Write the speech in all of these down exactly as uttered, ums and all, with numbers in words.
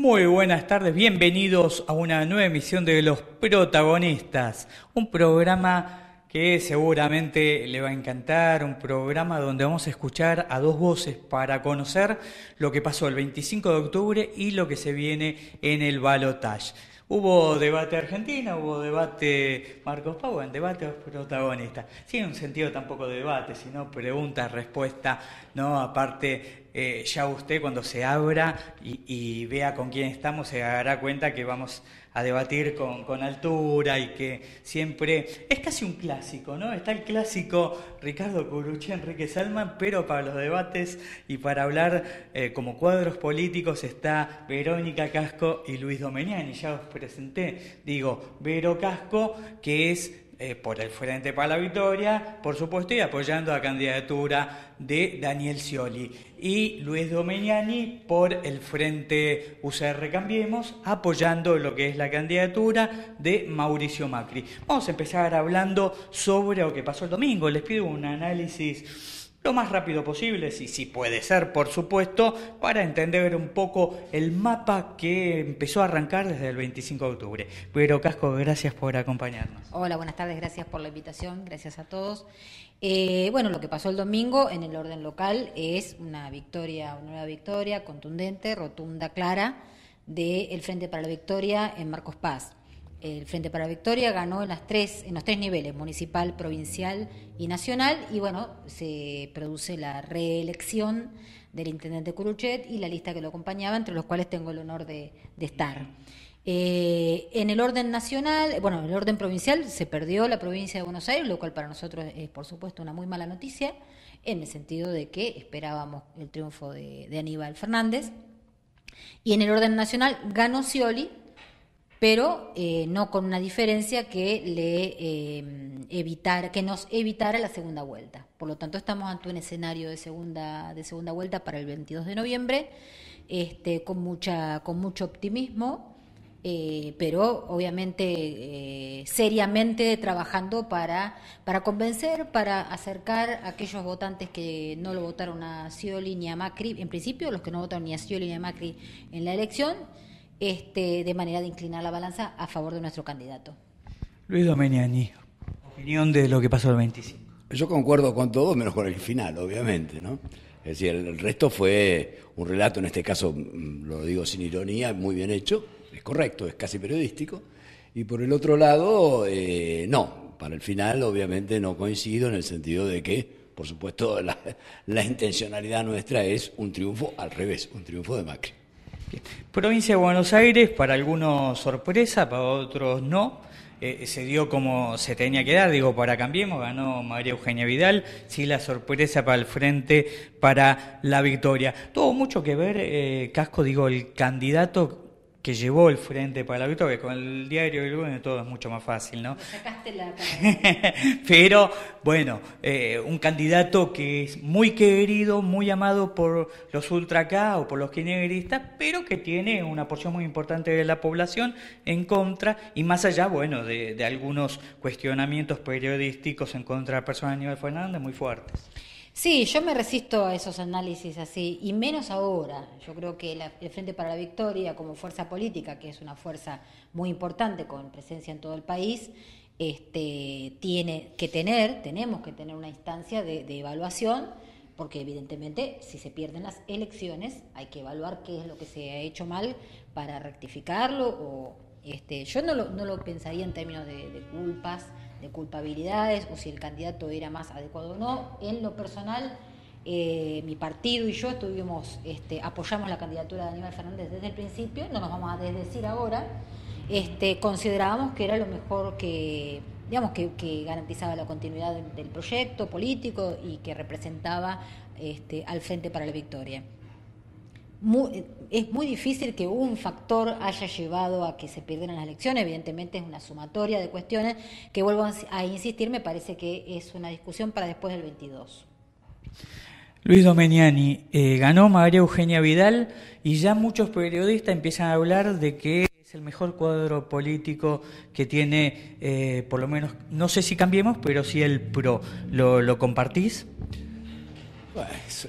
Muy buenas tardes, bienvenidos a una nueva emisión de Los Protagonistas, un programa que seguramente le va a encantar, un programa donde vamos a escuchar a dos voces para conocer lo que pasó el veinticinco de octubre y lo que se viene en el balotaje. Hubo debate Argentina, hubo debate Marcos Pau, en debate los protagonistas. Sin un sentido tampoco de debate, sino pregunta, respuesta, ¿no? Aparte, eh, ya usted cuando se abra y, y vea con quién estamos, se dará cuenta que vamos a debatir con, con altura y que siempre es casi un clásico, ¿no? Está el clásico Ricardo Curuchet, Enrique Salman, pero para los debates y para hablar eh, como cuadros políticos está Verónica Casco y Luis Domeniani. Ya os presenté, digo, Vero Casco, que es Eh, por el Frente para la Victoria, por supuesto, y apoyando la candidatura de Daniel Scioli. Y Luis Domeniani por el Frente U C R Cambiemos, apoyando lo que es la candidatura de Mauricio Macri. Vamos a empezar hablando sobre lo que pasó el domingo. Les pido un análisis lo más rápido posible, si sí, sí puede ser, por supuesto, para entender un poco el mapa que empezó a arrancar desde el veinticinco de octubre. Pero Casco, gracias por acompañarnos. Hola, buenas tardes, gracias por la invitación, gracias a todos. Eh, bueno, lo que pasó el domingo en el orden local es una victoria, una nueva victoria contundente, rotunda, clara, del Frente para la Victoria en Marcos Paz. El Frente para la Victoria ganó en, las tres, en los tres niveles, municipal, provincial y nacional, y bueno, se produce la reelección del intendente Curuchet y la lista que lo acompañaba, entre los cuales tengo el honor de, de estar. Eh, en el orden nacional, bueno, en el orden provincial se perdió la provincia de Buenos Aires, lo cual para nosotros es, por supuesto, una muy mala noticia, en el sentido de que esperábamos el triunfo de, de Aníbal Fernández. Y en el orden nacional ganó Scioli, pero eh, no con una diferencia que le eh, evitar, que nos evitara la segunda vuelta. Por lo tanto, estamos ante un escenario de segunda, de segunda vuelta para el veintidós de noviembre, este, con mucha, con mucho optimismo, eh, pero obviamente eh, seriamente trabajando para, para convencer, para acercar a aquellos votantes que no lo votaron a Scioli ni a Macri, en principio los que no votaron ni a Scioli ni a Macri en la elección, Este, de manera de inclinar la balanza a favor de nuestro candidato. Luis Domeniani, opinión de lo que pasó el veinticinco. Yo concuerdo con todo, menos con el final, obviamente, ¿no? Es decir, el resto fue un relato, en este caso, lo digo sin ironía, muy bien hecho, es correcto, es casi periodístico, y por el otro lado, eh, no, para el final obviamente no coincido en el sentido de que, por supuesto, la, la intencionalidad nuestra es un triunfo al revés, un triunfo de Macri. Provincia de Buenos Aires, para algunos sorpresa, para otros no, eh, se dio como se tenía que dar, digo, para Cambiemos, ganó María Eugenia Vidal, sí la sorpresa para el Frente para la Victoria. Tuvo mucho que ver, eh, Casco, digo, el candidato que llevó el Frente para la Victoria, con el diario del lunes todo es mucho más fácil, ¿no? Me sacaste la Pero, bueno, eh, un candidato que es muy querido, muy amado por los ultra acá o por los kirchneristas, pero que tiene una porción muy importante de la población en contra, y más allá, bueno, de, de algunos cuestionamientos periodísticos en contra de la persona de Aníbal Fernández muy fuertes. Sí, yo me resisto a esos análisis así, y menos ahora. Yo creo que la, el Frente para la Victoria, como fuerza política, que es una fuerza muy importante con presencia en todo el país, este, tiene que tener, tenemos que tener una instancia de, de evaluación, porque evidentemente si se pierden las elecciones hay que evaluar qué es lo que se ha hecho mal para rectificarlo. O este, yo no lo, no lo pensaría en términos de, de culpas, de culpabilidades, o si el candidato era más adecuado o no. En lo personal, eh, mi partido y yo estuvimos, este, apoyamos la candidatura de Aníbal Fernández desde el principio, no nos vamos a desdecir ahora. Este, considerábamos que era lo mejor, que, digamos, que, que garantizaba la continuidad del, del proyecto político y que representaba este, al Frente para la Victoria. Muy, es muy difícil que un factor haya llevado a que se pierdan las elecciones. Evidentemente es una sumatoria de cuestiones que, vuelvo a insistir, me parece que es una discusión para después del veintidós. Luis Domeniani, eh, ganó María Eugenia Vidal y ya muchos periodistas empiezan a hablar de que es el mejor cuadro político que tiene, eh, por lo menos, no sé si Cambiemos, pero sí el PRO. ¿Lo, lo compartís? Bueno, es,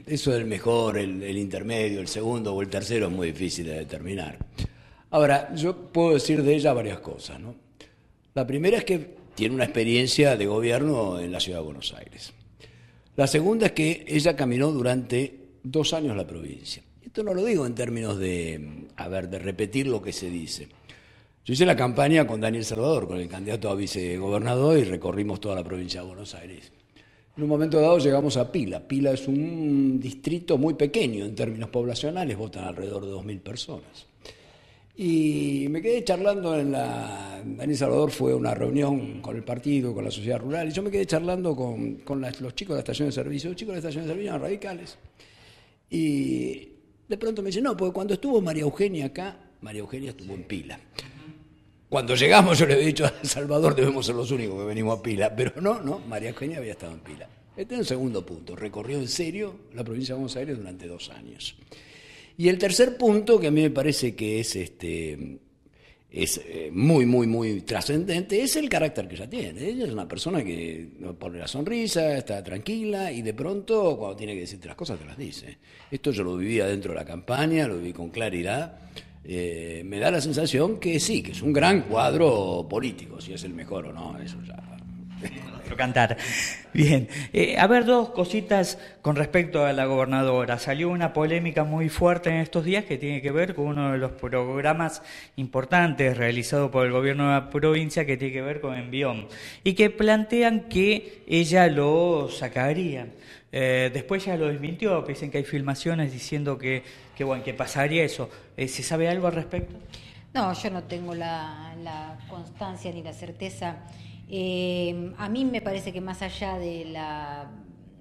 eso del mejor, el, el intermedio, el segundo o el tercero es muy difícil de determinar. Ahora, yo puedo decir de ella varias cosas, ¿no? La primera es que tiene una experiencia de gobierno en la ciudad de Buenos Aires. La segunda es que ella caminó durante dos años la provincia. Esto no lo digo en términos de, a ver, de repetir lo que se dice. Yo hice la campaña con Daniel Salvador, con el candidato a vicegobernador, y recorrimos toda la provincia de Buenos Aires. En un momento dado llegamos a Pila. Pila es un distrito muy pequeño en términos poblacionales, votan alrededor de dos mil personas. Y me quedé charlando en la... Daniel Salvador fue a una reunión con el partido, con la sociedad rural, y yo me quedé charlando con, con las, los chicos de la estación de servicio. Los chicos de la estación de servicio eran radicales. Y de pronto me dicen, no, porque cuando estuvo María Eugenia acá, María Eugenia estuvo en Pila. Cuando llegamos yo le había dicho a Salvador, debemos ser los únicos que venimos a Pila, pero no, no, María Eugenia había estado en Pila. Este es un segundo punto, recorrió en serio la provincia de Buenos Aires durante dos años. Y el tercer punto, que a mí me parece que es, este, es eh, muy, muy, muy trascendente, es el carácter que ella tiene. Ella es una persona que pone la sonrisa, está tranquila y de pronto cuando tiene que decirte las cosas te las dice. Esto yo lo vivía dentro de la campaña, lo viví con claridad. Eh, me da la sensación que sí, que es un gran cuadro político, si es el mejor o no, eso ya... Cantar. Bien, eh, a ver, dos cositas con respecto a la gobernadora. Salió una polémica muy fuerte en estos días que tiene que ver con uno de los programas importantes realizados por el gobierno de la provincia, que tiene que ver con Envión, y que plantean que ella lo sacaría. Eh, después ya lo desmintió, dicen que hay filmaciones diciendo que, que, bueno, que pasaría eso. Eh, ¿Se sabe algo al respecto? No, yo no tengo la, la constancia ni la certeza. Eh, a mí me parece que más allá de la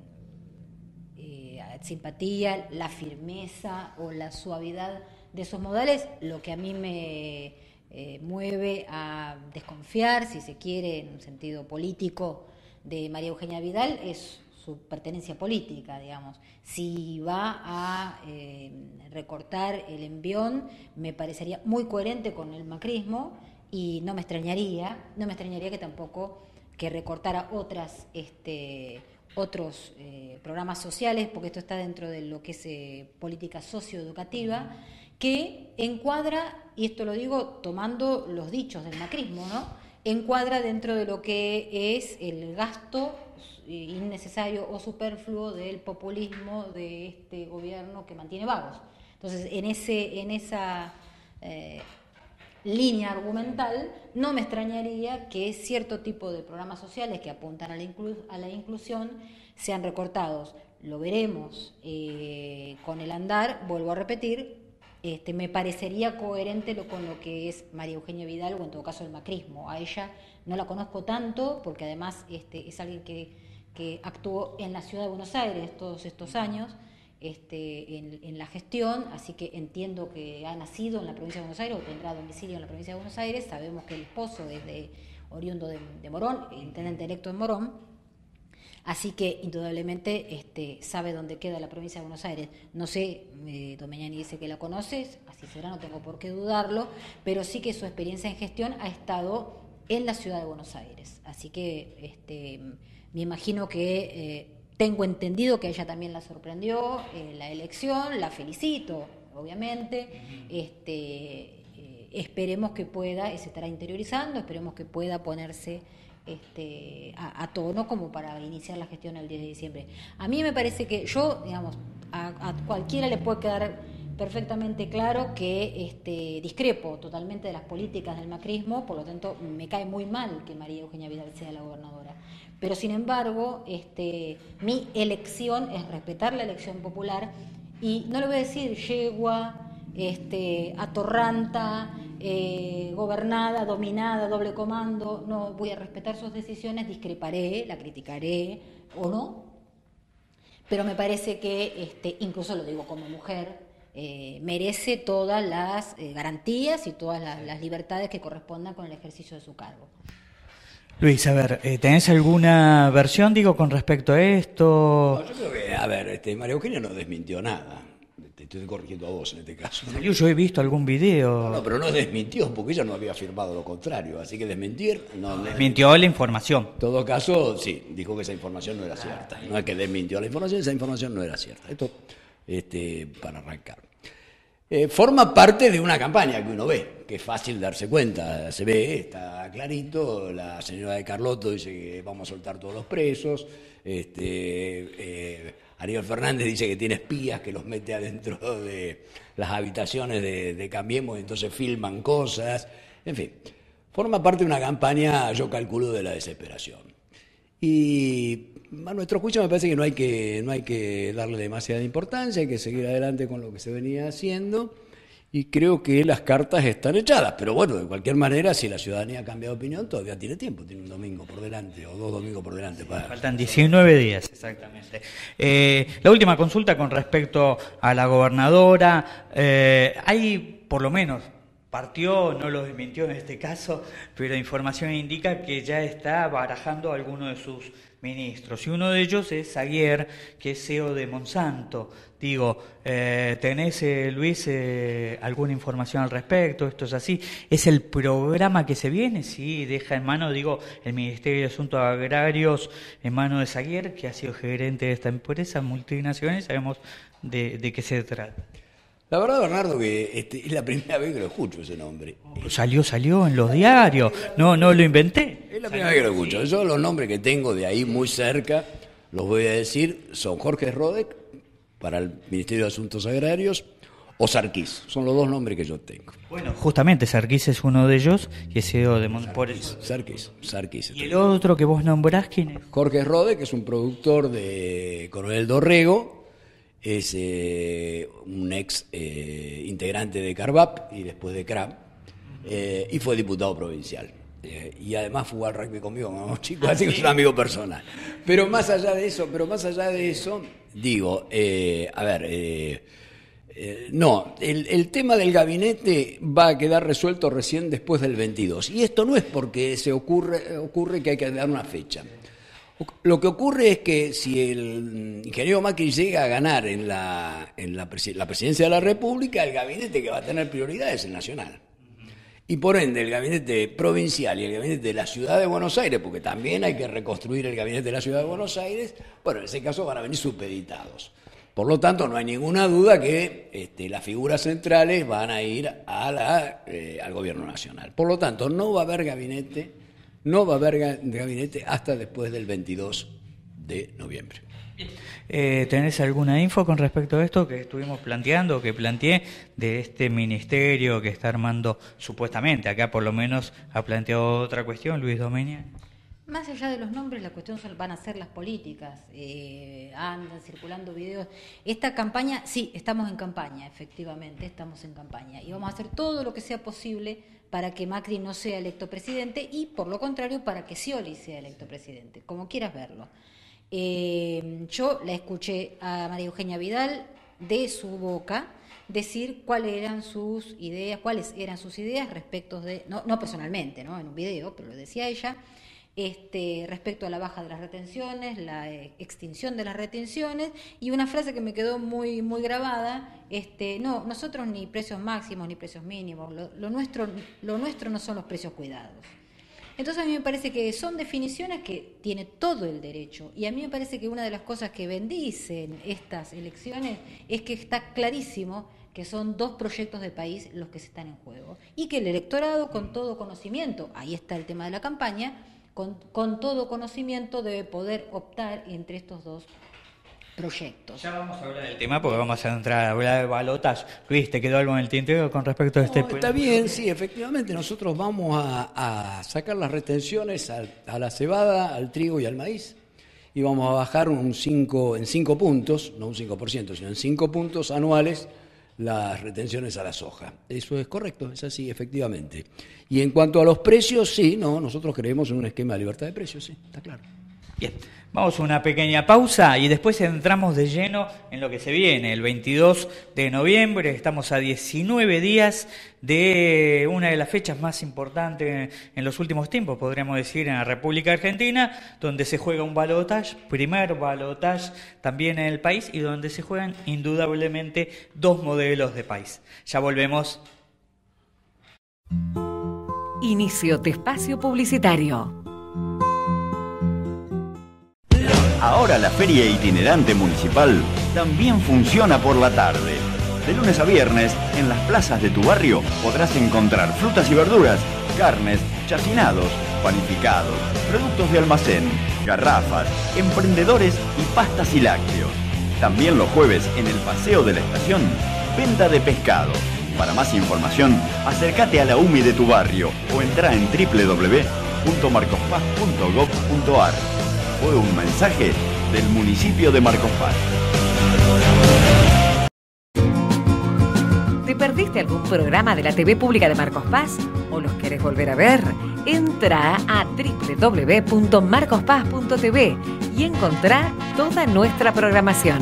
eh, simpatía, la firmeza o la suavidad de esos modales, lo que a mí me eh, mueve a desconfiar, si se quiere, en un sentido político, de María Eugenia Vidal es su pertenencia política, digamos. Si va a eh, recortar el Envión, me parecería muy coherente con el macrismo. Y no me extrañaría, no me extrañaría que tampoco que recortara otras, este, otros eh, programas sociales, porque esto está dentro de lo que es eh, política socioeducativa, que encuadra, y esto lo digo tomando los dichos del macrismo, ¿no? Encuadra dentro de lo que es el gasto innecesario o superfluo del populismo de este gobierno que mantiene vagos. Entonces, en ese, en esa eh, línea argumental, no me extrañaría que cierto tipo de programas sociales que apuntan a la, inclu a la inclusión sean recortados. Lo veremos eh, con el andar, vuelvo a repetir, este, me parecería coherente lo, con lo que es María Eugenia Vidal o en todo caso el macrismo. A ella no la conozco tanto porque además este, es alguien que, que actuó en la ciudad de Buenos Aires todos estos años, Este, en, en la gestión, así que entiendo que ha nacido en la provincia de Buenos Aires o tendrá domicilio en la provincia de Buenos Aires. Sabemos que el esposo es de, oriundo de, de Morón, intendente electo en Morón, así que indudablemente este, sabe dónde queda la provincia de Buenos Aires. No sé, eh, Domeñani dice que la conoces, así será, no tengo por qué dudarlo, pero sí que su experiencia en gestión ha estado en la ciudad de Buenos Aires, así que este, me imagino que... Eh, Tengo entendido que a ella también la sorprendió eh, la elección, la felicito, obviamente. Este, eh, esperemos que pueda, se estará interiorizando, esperemos que pueda ponerse este, a, a tono como para iniciar la gestión el diez de diciembre. A mí me parece que yo, digamos, a, a cualquiera le puede quedar perfectamente claro que este, discrepo totalmente de las políticas del macrismo, por lo tanto me cae muy mal que María Eugenia Vidal sea la gobernadora. Pero sin embargo, este, mi elección es respetar la elección popular y no le voy a decir yegua, este, atorranta, eh, gobernada, dominada, doble comando. No, voy a respetar sus decisiones, discreparé, la criticaré o no, pero me parece que, este, incluso lo digo como mujer, eh, merece todas las eh, garantías y todas las, las libertades que correspondan con el ejercicio de su cargo. Luis, a ver, ¿tenés alguna versión, digo, con respecto a esto? No, yo creo que, a ver, este, María Eugenia no desmintió nada. Este, estoy corrigiendo a vos en este caso. ¿no? Yo he visto algún video. No, no, pero no desmintió, porque ella no había afirmado lo contrario, así que desmentir... No, no desmintió la información. En todo caso, sí, dijo que esa información no era cierta. No es que desmintió la información, esa información no era cierta. Esto, este, para arrancar. Eh, forma parte de una campaña que uno ve, que es fácil darse cuenta, se ve, está clarito, la señora de Carlotto dice que vamos a soltar todos los presos, este, eh, Ariel Fernández dice que tiene espías que los mete adentro de las habitaciones de, de Cambiemos, entonces filman cosas, en fin, forma parte de una campaña, yo calculo, de la desesperación. Y a nuestro juicio me parece que no hay que, no hay que darle demasiada importancia, hay que seguir adelante con lo que se venía haciendo y creo que las cartas están echadas, pero bueno, de cualquier manera, si la ciudadanía cambia de opinión, todavía tiene tiempo, tiene un domingo por delante o dos domingos por delante. Para... Faltan diecinueve días, exactamente. Eh, la última consulta con respecto a la gobernadora, eh, hay por lo menos... Partió, no lo desmintió en este caso, pero la información indica que ya está barajando a alguno de sus ministros. Y uno de ellos es Zaguier, que es C E O de Monsanto. Digo, eh, ¿tenés, eh, Luis, eh, alguna información al respecto? ¿Esto es así? ¿Es el programa que se viene? Sí, deja en mano, digo, el Ministerio de Asuntos Agrarios en mano de Zaguier, que ha sido gerente de esta empresa multinacional, sabemos de, de qué se trata. La verdad, Bernardo, que este, es la primera vez que lo escucho ese nombre. Salió, salió en los diarios, no, no lo inventé. Es la primera vez que lo escucho. Yo los nombres que tengo de ahí muy cerca, los voy a decir, son Jorge Rodek, para el Ministerio de Asuntos Agrarios, o Sarkis. Son los dos nombres que yo tengo. Bueno, justamente Sarkis es uno de ellos, y es C E O de Sarkis, Sarkis, Sarkis. ¿Y el otro que vos nombrás quién es? Jorge Rodek, que es un productor de Coronel Dorrego, es eh, un ex eh, integrante de Carvap y después de C R A M, eh, y fue diputado provincial. Eh, y además jugó al rugby conmigo como chico, así que es un amigo personal. Pero más allá de eso, pero más allá de eso, digo, eh, a ver, eh, eh, no, el, el tema del gabinete va a quedar resuelto recién después del veintidós. Y esto no es porque se ocurre, ocurre que hay que dar una fecha. Lo que ocurre es que si el ingeniero Macri llega a ganar en la, en la, presi- la presidencia de la República, el gabinete que va a tener prioridad es el nacional. Y por ende, el gabinete provincial y el gabinete de la Ciudad de Buenos Aires, porque también hay que reconstruir el gabinete de la Ciudad de Buenos Aires, bueno, en ese caso van a venir supeditados. Por lo tanto, no hay ninguna duda que este, las figuras centrales van a ir a la, eh, al gobierno nacional. Por lo tanto, no va a haber gabinete... No va a haber gabinete hasta después del veintidós de noviembre. Eh, ¿Tenés alguna info con respecto a esto que estuvimos planteando, que planteé, de este ministerio que está armando supuestamente? Acá por lo menos ha planteado otra cuestión, Luis Domenia. Más allá de los nombres, la cuestión van a ser las políticas. Eh, andan circulando videos. Esta campaña, sí, estamos en campaña, efectivamente, estamos en campaña. Y vamos a hacer todo lo que sea posible para que Macri no sea electo presidente y, por lo contrario, para que Scioli sea electo presidente, como quieras verlo. Eh, yo la escuché a María Eugenia Vidal de su boca decir cuáles eran sus ideas, cuáles eran sus ideas respecto de, no, no personalmente, ¿no? En un video, pero lo decía ella, este, respecto a la baja de las retenciones, la eh, extinción de las retenciones, y una frase que me quedó muy muy grabada, este, no, nosotros ni precios máximos ni precios mínimos, lo, lo nuestro lo nuestro no son los precios cuidados. Entonces a mí me parece que son definiciones que tiene todo el derecho, y a mí me parece que una de las cosas que bendicen estas elecciones es que está clarísimo que son dos proyectos de país los que se están en juego, y que el electorado, con todo conocimiento, ahí está el tema de la campaña, Con, con todo conocimiento debe poder optar entre estos dos proyectos. Ya vamos a hablar del tema porque vamos a entrar a hablar de balotas. Luis, ¿te quedó algo en el tintero con respecto a este? No, está bien, sí, efectivamente nosotros vamos a, a sacar las retenciones a, a la cebada, al trigo y al maíz, y vamos a bajar un cinco, en cinco puntos, no un cinco por ciento, sino en cinco puntos anuales las retenciones a la soja. Eso es correcto, es así, efectivamente. Y en cuanto a los precios, sí, no, nosotros creemos en un esquema de libertad de precios, sí, está claro. Bien, vamos a una pequeña pausa y después entramos de lleno en lo que se viene. El veintidós de noviembre, estamos a diecinueve días de una de las fechas más importantes en los últimos tiempos, podríamos decir, en la República Argentina, donde se juega un balotaje, primer balotaje también en el país, y donde se juegan indudablemente dos modelos de país. Ya volvemos. Inicio de espacio publicitario. Ahora la feria itinerante municipal también funciona por la tarde. De lunes a viernes, en las plazas de tu barrio podrás encontrar frutas y verduras, carnes, chacinados, panificados, productos de almacén, garrafas, emprendedores y pastas y lácteos. También los jueves en el Paseo de la Estación, venta de pescado. Para más información, acércate a la U M I de tu barrio o entra en doble u doble u doble u punto marcospaz punto gob punto ar. Fue un mensaje del municipio de Marcos Paz. ¿Te perdiste algún programa de la T V Pública de Marcos Paz o los querés volver a ver? Entra a doble u doble u doble u punto marcospaz punto t v y encontrá toda nuestra programación.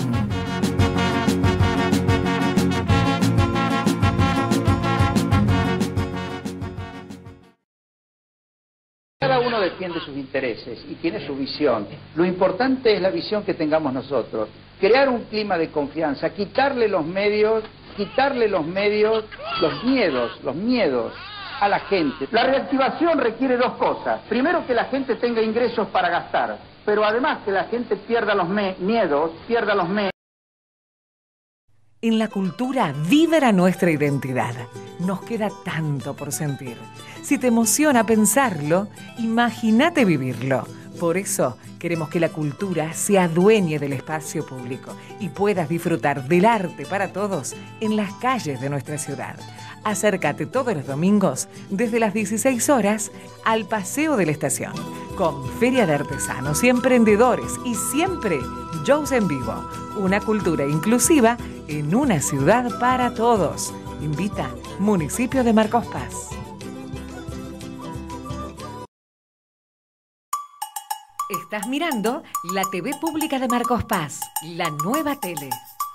Cada uno defiende sus intereses y tiene su visión. Lo importante es la visión que tengamos nosotros. Crear un clima de confianza, quitarle los medios, quitarle los medios, los miedos, los miedos a la gente. La reactivación requiere dos cosas. Primero, que la gente tenga ingresos para gastar, pero además que la gente pierda los miedos, pierda los miedos. En la cultura vibra nuestra identidad. Nos queda tanto por sentir. Si te emociona pensarlo, imagínate vivirlo. Por eso queremos que la cultura se adueñe del espacio público y puedas disfrutar del arte para todos en las calles de nuestra ciudad. Acércate todos los domingos desde las dieciséis horas al Paseo de la Estación, con feria de artesanos y emprendedores y siempre shows en vivo. Una cultura inclusiva en una ciudad para todos. Invita Municipio de Marcos Paz. Estás mirando la T V Pública de Marcos Paz, la nueva tele.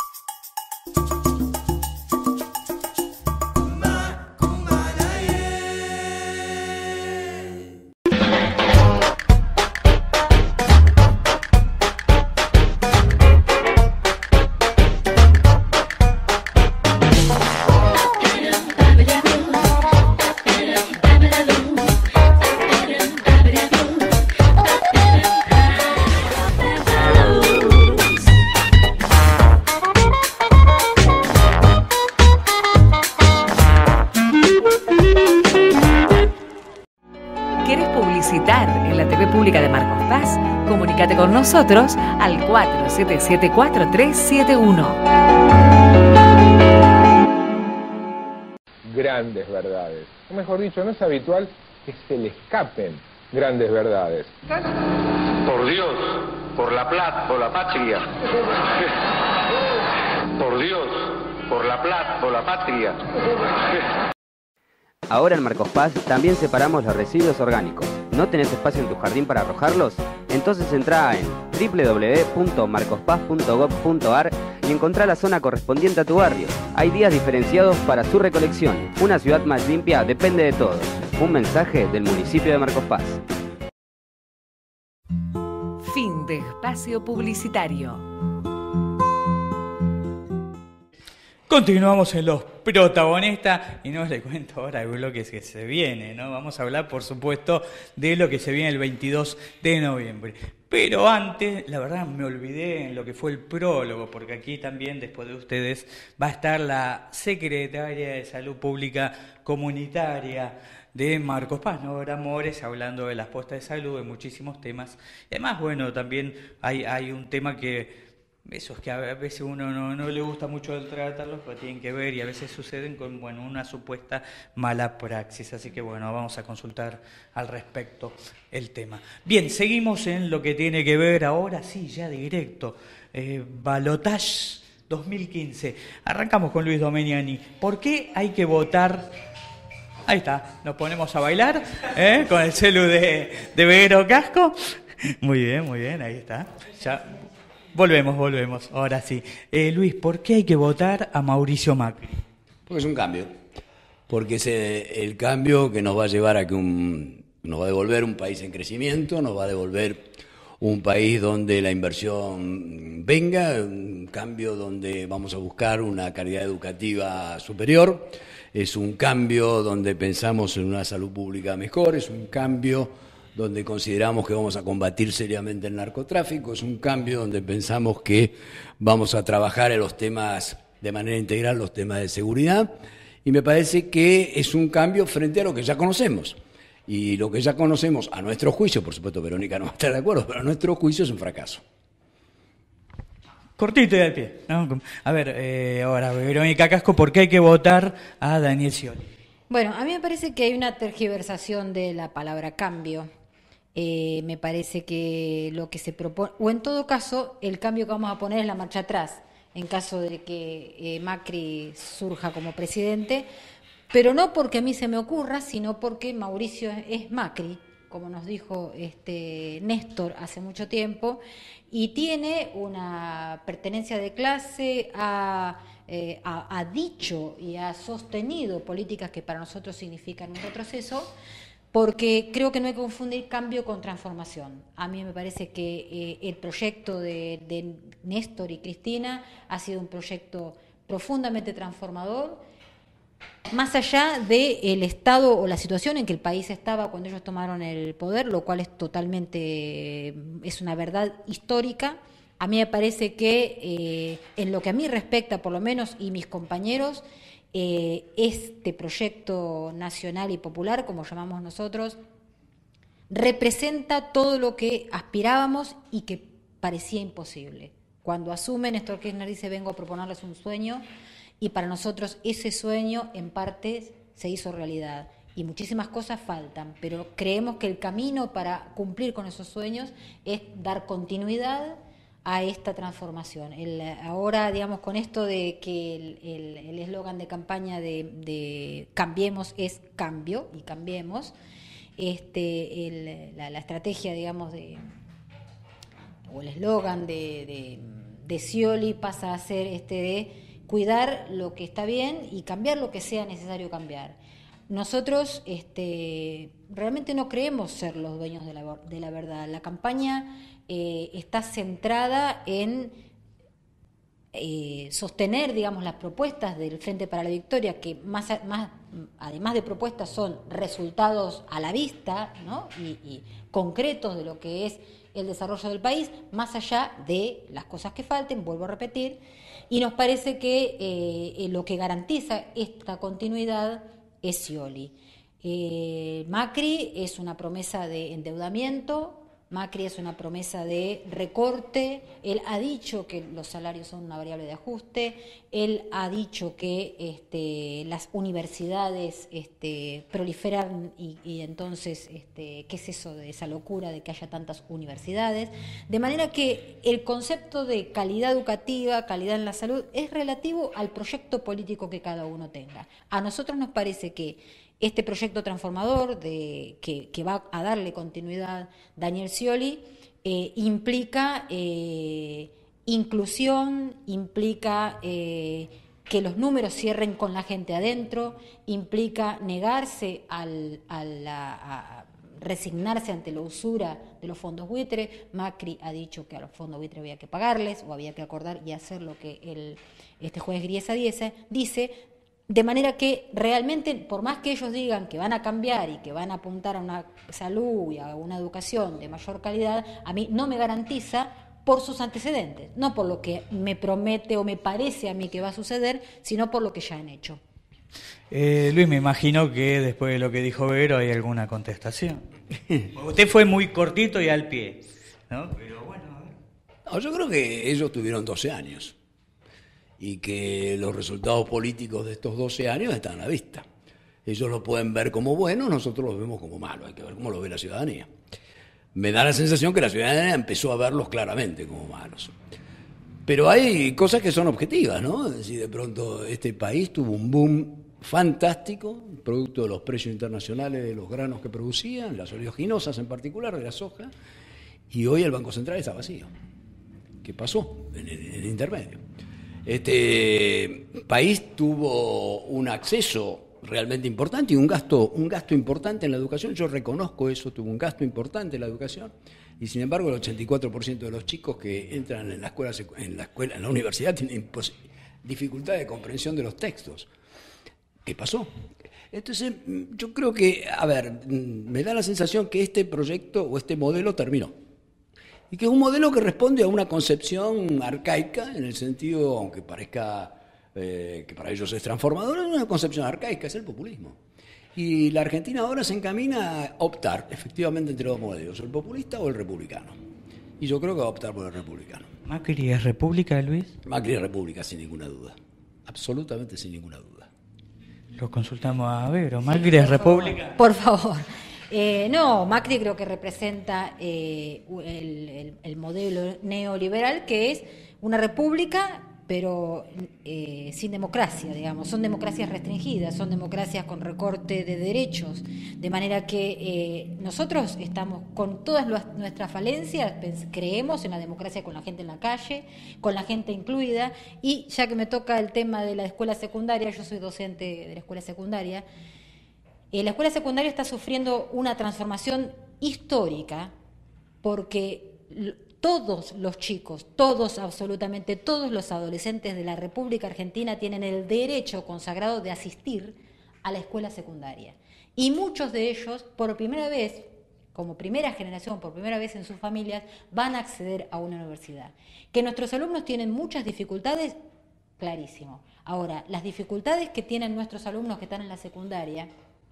Con nosotros al cuatro siete siete cuatro tres siete uno. Grandes verdades. O mejor dicho, no es habitual que se le escapen grandes verdades. Por Dios, por la plata, por la patria. Por Dios, por la plata, por la patria. Ahora en Marcos Paz también separamos los residuos orgánicos. ¿No tenés espacio en tu jardín para arrojarlos? Entonces entrá en doble u doble u doble u punto marcospaz punto gob punto ar y encontrá la zona correspondiente a tu barrio. Hay días diferenciados para su recolección. Una ciudad más limpia depende de todos. Un mensaje del municipio de Marcos Paz. Fin de espacio publicitario. Continuamos en los protagonistas y no les cuento ahora el bloque que se viene, ¿no? Vamos a hablar, por supuesto, de lo que se viene el veintidós de noviembre. Pero antes, la verdad, me olvidé en lo que fue el prólogo, porque aquí también, después de ustedes, va a estar la secretaria de Salud Pública Comunitaria de Marcos Paz, Nora Mores, hablando de las postas de salud, de muchísimos temas. Y además, bueno, también hay, hay un tema que eso es que a veces uno no, no le gusta mucho tratarlos, pero tienen que ver y a veces suceden con bueno una supuesta mala praxis. Así que bueno, vamos a consultar al respecto el tema. Bien, seguimos en lo que tiene que ver ahora, sí, ya directo. Eh, Balotage dos mil quince. Arrancamos con Luis Domeniani. ¿Por qué hay que votar? Ahí está, nos ponemos a bailar, ¿eh? Con el celu de, de Veguero Casco. Muy bien, muy bien, ahí está. Ya volvemos, volvemos, ahora sí. Eh, Luis, ¿por qué hay que votar a Mauricio Macri? Porque es un cambio, porque es el cambio que nos va a llevar a que un, nos va a devolver un país en crecimiento, nos va a devolver un país donde la inversión venga, un cambio donde vamos a buscar una calidad educativa superior, es un cambio donde pensamos en una salud pública mejor, es un cambio donde consideramos que vamos a combatir seriamente el narcotráfico, es un cambio donde pensamos que vamos a trabajar en los temas de manera integral, los temas de seguridad, y me parece que es un cambio frente a lo que ya conocemos. Y lo que ya conocemos, a nuestro juicio, por supuesto Verónica no va a estar de acuerdo, pero a nuestro juicio es un fracaso. Cortito y al pie, ¿no? A ver, eh, ahora Verónica Casco, ¿por qué hay que votar a Daniel Scioli? Bueno, a mí me parece que hay una tergiversación de la palabra cambio. Eh, me parece que lo que se propone, o en todo caso, el cambio que vamos a poner es la marcha atrás, en caso de que eh, Macri surja como presidente, pero no porque a mí se me ocurra, sino porque Mauricio es Macri, como nos dijo este Néstor hace mucho tiempo, y tiene una pertenencia de clase, ha, eh, ha, ha dicho y ha sostenido políticas que para nosotros significan un retroceso, porque creo que no hay que confundir cambio con transformación. A mí me parece que eh, el proyecto de, de Néstor y Cristina ha sido un proyecto profundamente transformador, más allá del estado o la situación en que el país estaba cuando ellos tomaron el poder, lo cual es totalmente, es una verdad histórica. A mí me parece que eh, en lo que a mí respecta, por lo menos, y mis compañeros, eh, este proyecto nacional y popular, como llamamos nosotros, representa todo lo que aspirábamos y que parecía imposible. Cuando asume, Néstor Kirchner dice, vengo a proponerles un sueño, y para nosotros ese sueño en parte se hizo realidad y muchísimas cosas faltan, pero creemos que el camino para cumplir con esos sueños es dar continuidad a esta transformación. El, ahora, digamos, con esto de que el eslogan de campaña de, de Cambiemos es cambio y cambiemos, este, el, la, la estrategia, digamos, de, o el eslogan de, de, de Scioli pasa a ser este de cuidar lo que está bien y cambiar lo que sea necesario cambiar. Nosotros este, realmente no creemos ser los dueños de la, de la verdad. La campaña eh, está centrada en eh, sostener, digamos, las propuestas del Frente para la Victoria, que más, más además de propuestas son resultados a la vista, ¿no? y, y concretos de lo que es el desarrollo del país, más allá de las cosas que falten, vuelvo a repetir. Y nos parece que eh, lo que garantiza esta continuidad es Scioli. Eh, Macri es una promesa de endeudamiento, Macri es una promesa de recorte, él ha dicho que los salarios son una variable de ajuste, él ha dicho que este, las universidades este, proliferan y, y entonces, este, ¿qué es eso de esa locura de que haya tantas universidades? De manera que el concepto de calidad educativa, calidad en la salud, es relativo al proyecto político que cada uno tenga. A nosotros nos parece que este proyecto transformador de, que, que va a darle continuidad Daniel Scioli eh, implica eh, inclusión, implica eh, que los números cierren con la gente adentro, implica negarse al, a, la, a resignarse ante la usura de los fondos buitre. Macri ha dicho que a los fondos buitre había que pagarles o había que acordar y hacer lo que el, este juez Griesa dice, dice de manera que realmente, por más que ellos digan que van a cambiar y que van a apuntar a una salud y a una educación de mayor calidad, a mí no me garantiza por sus antecedentes, no por lo que me promete o me parece a mí que va a suceder, sino por lo que ya han hecho. Eh, Luis, me imagino que después de lo que dijo Vero hay alguna contestación. Usted fue muy cortito y al pie, ¿no? Pero bueno, a ver. No, yo creo que ellos tuvieron doce años. Y que los resultados políticos de estos doce años están a la vista. Ellos lo pueden ver como buenos, nosotros los vemos como malos, hay que ver cómo lo ve la ciudadanía. Me da la sensación que la ciudadanía empezó a verlos claramente como malos. Pero hay cosas que son objetivas, ¿no? Es decir, de pronto este país tuvo un boom fantástico, producto de los precios internacionales de los granos que producían, las oleaginosas en particular, de la soja, Y hoy el Banco Central está vacío. ¿Qué pasó en el, en el intermedio? Este país tuvo un acceso realmente importante y un gasto, un gasto importante en la educación. Yo reconozco eso, tuvo un gasto importante en la educación. Y sin embargo, el ochenta y cuatro por ciento de los chicos que entran en la escuela, en la, escuela, en la universidad tienen dificultad de comprensión de los textos. ¿Qué pasó? Entonces, yo creo que, a ver, me da la sensación que este proyecto o este modelo terminó. Y que es un modelo que responde a una concepción arcaica, en el sentido, aunque parezca eh, que para ellos es transformadora, es una concepción arcaica, es el populismo. Y la Argentina ahora se encamina a optar, efectivamente, entre dos modelos, el populista o el republicano. Y yo creo que va a optar por el republicano. ¿Macri es república, Luis? Macri es república, sin ninguna duda. Absolutamente sin ninguna duda. Lo consultamos a Vero. ¿Macri es república? Por favor. Eh, no, Macri creo que representa eh, el, el, el modelo neoliberal, que es una república, pero eh, sin democracia, digamos. Son democracias restringidas, son democracias con recorte de derechos, de manera que eh, nosotros estamos con todas las, nuestras falencias, creemos en la democracia con la gente en la calle, con la gente incluida, y ya que me toca el tema de la escuela secundaria, yo soy docente de la escuela secundaria, eh, la escuela secundaria está sufriendo una transformación histórica porque todos los chicos, todos, absolutamente todos los adolescentes de la República Argentina tienen el derecho consagrado de asistir a la escuela secundaria. Y muchos de ellos, por primera vez, como primera generación, por primera vez en sus familias, van a acceder a una universidad. Que nuestros alumnos tienen muchas dificultades, clarísimo. Ahora, las dificultades que tienen nuestros alumnos que están en la secundaria,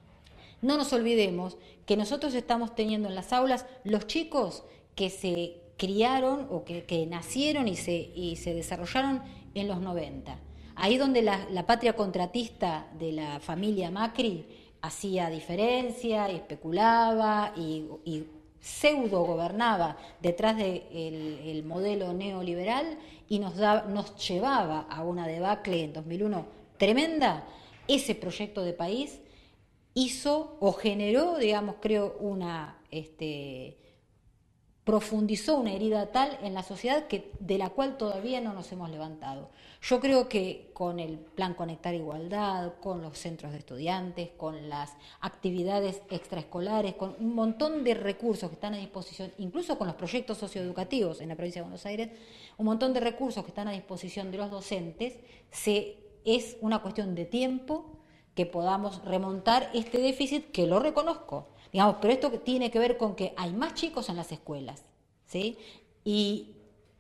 no nos olvidemos que nosotros estamos teniendo en las aulas los chicos que se criaron o que, que nacieron y se, y se desarrollaron en los noventa. Ahí donde la, la patria contratista de la familia Macri hacía diferencia, especulaba y, y pseudo gobernaba detrás del de el modelo neoliberal y nos, da, nos llevaba a una debacle en dos mil uno tremenda. Ese proyecto de país hizo o generó, digamos, creo, una... este profundizó una herida tal en la sociedad que de la cual todavía no nos hemos levantado. Yo creo que con el plan Conectar Igualdad, con los centros de estudiantes, con las actividades extraescolares, con un montón de recursos que están a disposición, incluso con los proyectos socioeducativos en la provincia de Buenos Aires, un montón de recursos que están a disposición de los docentes, se, es una cuestión de tiempo que podamos remontar este déficit, que lo reconozco. Digamos, pero esto tiene que ver con que hay más chicos en las escuelas, ¿sí? Y,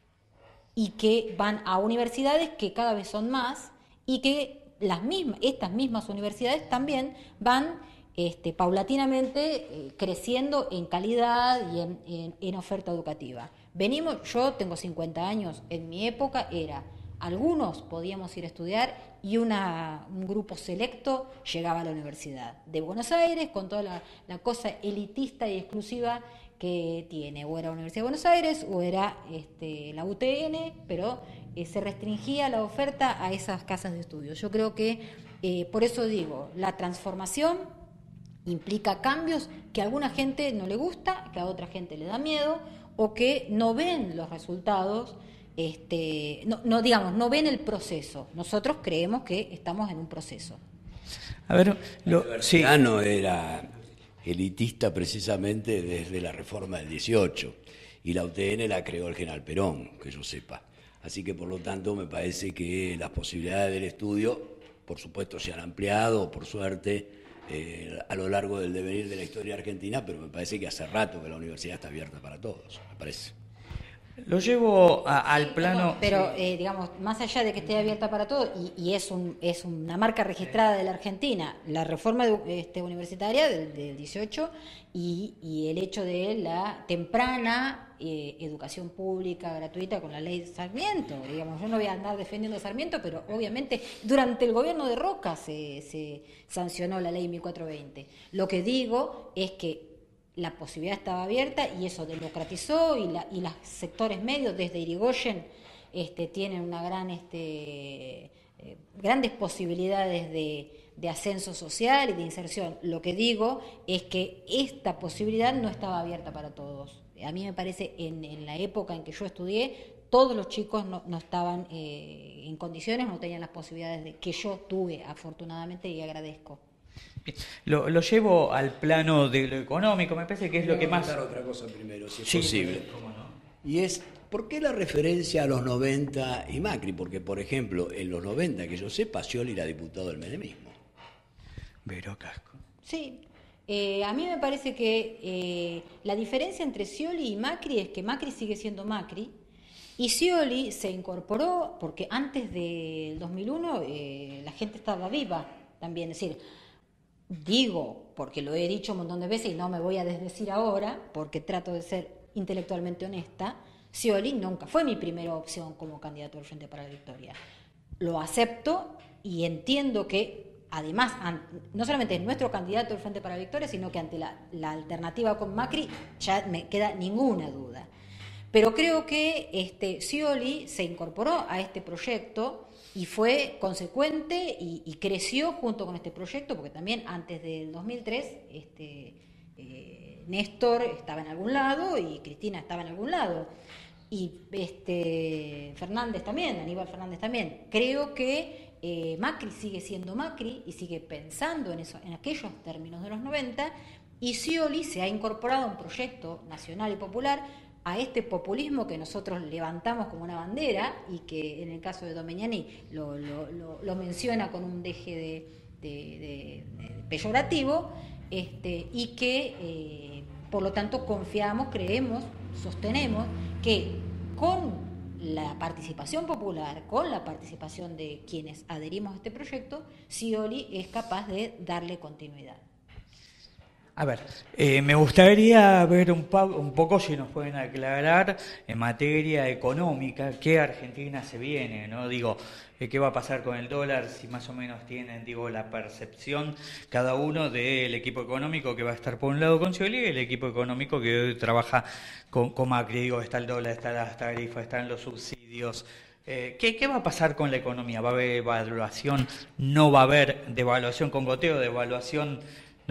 y que van a universidades que cada vez son más y que las mismas, estas mismas universidades también van este, paulatinamente eh, creciendo en calidad y en, en, en oferta educativa. Venimos, yo tengo cincuenta años, en mi época era... Algunos podíamos ir a estudiar y una, un grupo selecto llegaba a la Universidad de Buenos Aires con toda la, la cosa elitista y exclusiva que tiene. O era la Universidad de Buenos Aires o era este, la U T N, pero eh, se restringía la oferta a esas casas de estudios. Yo creo que, eh, por eso digo, la transformación implica cambios que a alguna gente no le gusta, que a otra gente le da miedo o que no ven los resultados. Este, no, no, digamos, no ven el proceso. Nosotros creemos que estamos en un proceso. A ver, lo, el sí. no era elitista precisamente desde la reforma del dieciocho y la U T N la creó el general Perón, que yo sepa. Así que por lo tanto me parece que las posibilidades del estudio, por supuesto, se han ampliado, por suerte, eh, a lo largo del devenir de la historia argentina, pero me parece que hace rato que la universidad está abierta para todos, me parece. Lo llevo a, al plano... Pero, eh, digamos, más allá de que esté abierta para todo, y, y es un es una marca registrada de la Argentina, la reforma de, este, universitaria del, del dieciocho y, y el hecho de la temprana eh, educación pública gratuita con la ley de Sarmiento. Digamos, yo no voy a andar defendiendo a Sarmiento, pero obviamente durante el gobierno de Roca se, se sancionó la ley mil cuatrocientos veinte. Lo que digo es que la posibilidad estaba abierta y eso democratizó y, la, y los sectores medios desde Irigoyen este, tienen una gran este, eh, grandes posibilidades de, de ascenso social y de inserción. Lo que digo es que esta posibilidad no estaba abierta para todos. A mí me parece, en, en la época en que yo estudié, todos los chicos no, no estaban eh, en condiciones, no tenían las posibilidades de, que yo tuve, afortunadamente, y agradezco. Lo, lo llevo al plano de lo económico, me parece que es lo que más... Voy a otra cosa primero, si es sí, posible. ¿cómo no? Y es, ¿por qué la referencia a los noventa y Macri? Porque, por ejemplo, en los noventa, que yo sepa, Scioli era diputado del menemismo. Vero Casco. Sí, eh, a mí me parece que eh, la diferencia entre Scioli y Macri es que Macri sigue siendo Macri, y Scioli se incorporó porque antes del dos mil uno eh, la gente estaba viva también. Es decir, digo, porque lo he dicho un montón de veces y no me voy a desdecir ahora, porque trato de ser intelectualmente honesta, Scioli nunca fue mi primera opción como candidato del Frente para la Victoria. Lo acepto y entiendo que, además, no solamente es nuestro candidato del Frente para la Victoria, sino que ante la, la alternativa con Macri ya me queda ninguna duda. Pero creo que este, Scioli se incorporó a este proyecto y fue consecuente y, y creció junto con este proyecto, porque también antes del dos mil tres este, eh, Néstor estaba en algún lado y Cristina estaba en algún lado. Y este, Fernández también, Aníbal Fernández también. Creo que eh, Macri sigue siendo Macri y sigue pensando en, eso, en aquellos términos de los noventa, y Scioli se ha incorporado a un proyecto nacional y popular, a este populismo que nosotros levantamos como una bandera y que en el caso de Domeñani lo, lo, lo, lo menciona con un deje de, de, de, de peyorativo, este, y que eh, por lo tanto confiamos, creemos, sostenemos que con la participación popular, con la participación de quienes adherimos a este proyecto, Scioli es capaz de darle continuidad. A ver, eh, me gustaría ver un, pa- un poco si nos pueden aclarar en materia económica qué Argentina se viene, ¿no? Digo, eh, qué va a pasar con el dólar, si más o menos tienen, digo, la percepción cada uno del equipo económico que va a estar por un lado con Scioli y el equipo económico que hoy trabaja con, con Macri. Digo, está el dólar, están las tarifas, están los subsidios. Eh, ¿qué, ¿Qué va a pasar con la economía? ¿Va a haber devaluación? ¿No va a haber devaluación con goteo, devaluación...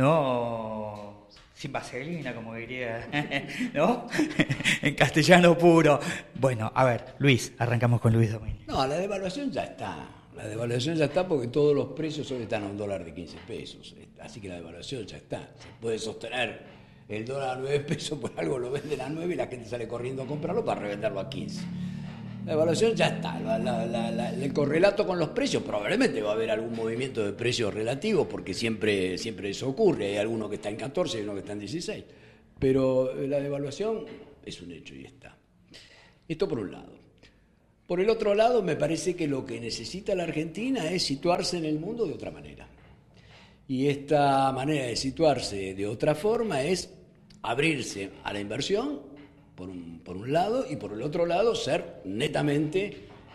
No, sin vaselina, como diría, ¿no? En castellano puro. Bueno, a ver, Luis, arrancamos con Luis Domenech. No, la devaluación ya está. La devaluación ya está porque todos los precios hoy están a un dólar de quince pesos. Así que la devaluación ya está. Se puede sostener el dólar a nueve pesos, por algo lo venden a nueve y la gente sale corriendo a comprarlo para revenderlo a quince. La evaluación ya está, la, la, la, la, el correlato con los precios, probablemente va a haber algún movimiento de precios relativos, porque siempre, siempre eso ocurre, hay alguno que está en catorce y uno que está en dieciséis, pero la devaluación es un hecho y está. Esto por un lado. Por el otro lado, me parece que lo que necesita la Argentina es situarse en el mundo de otra manera. Y esta manera de situarse de otra forma es abrirse a la inversión, Por un, por un lado, y por el otro lado ser netamente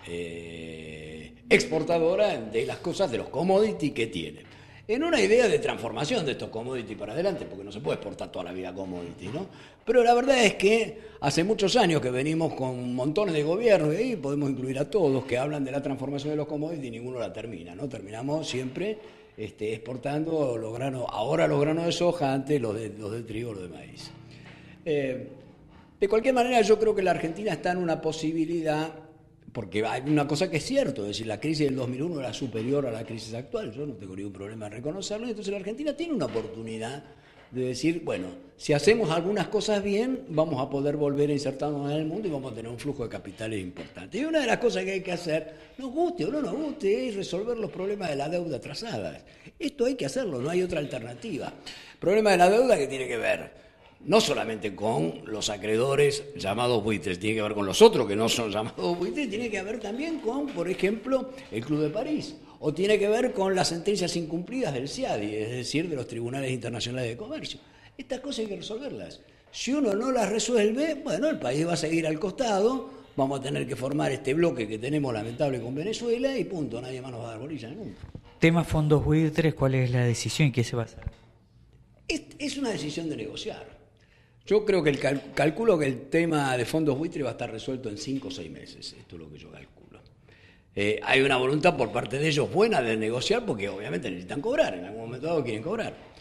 eh, exportadora de las cosas, de los commodities que tiene. En una idea de transformación de estos commodities para adelante, porque no se puede exportar toda la vida commodities, ¿no? Pero la verdad es que hace muchos años que venimos con montones de gobiernos, y ahí podemos incluir a todos, que hablan de la transformación de los commodities y ninguno la termina, ¿no? Terminamos siempre este, exportando los granos, ahora los granos de soja, antes los de, los de trigo, los de maíz. Eh, De cualquier manera, yo creo que la Argentina está en una posibilidad, porque hay una cosa que es cierto, es decir, la crisis del dos mil uno era superior a la crisis actual, yo no tengo ningún problema en reconocerlo, entonces la Argentina tiene una oportunidad de decir, bueno, si hacemos algunas cosas bien, vamos a poder volver a insertarnos en el mundo y vamos a tener un flujo de capitales importante. Y una de las cosas que hay que hacer, nos guste o no nos guste, es resolver los problemas de la deuda atrasada. Esto hay que hacerlo, no hay otra alternativa. El problema de la deuda que tiene que ver no solamente con los acreedores llamados buitres, tiene que ver con los otros que no son llamados buitres, tiene que ver también con, por ejemplo, el Club de París, o tiene que ver con las sentencias incumplidas del C I A D I, es decir, de los tribunales internacionales de comercio. Estas cosas hay que resolverlas. Si uno no las resuelve, bueno, el país va a seguir al costado, vamos a tener que formar este bloque que tenemos lamentable con Venezuela y punto, nadie más nos va a dar bolilla en el mundo. Tema fondos buitres, ¿cuál es la decisión y qué se va a hacer? Es, es una decisión de negociar. Yo creo que el cal- calculo que el tema de fondos buitres va a estar resuelto en cinco o seis meses. Esto es lo que yo calculo. Eh, hay una voluntad por parte de ellos buena de negociar porque obviamente necesitan cobrar. En algún momento dado quieren cobrar.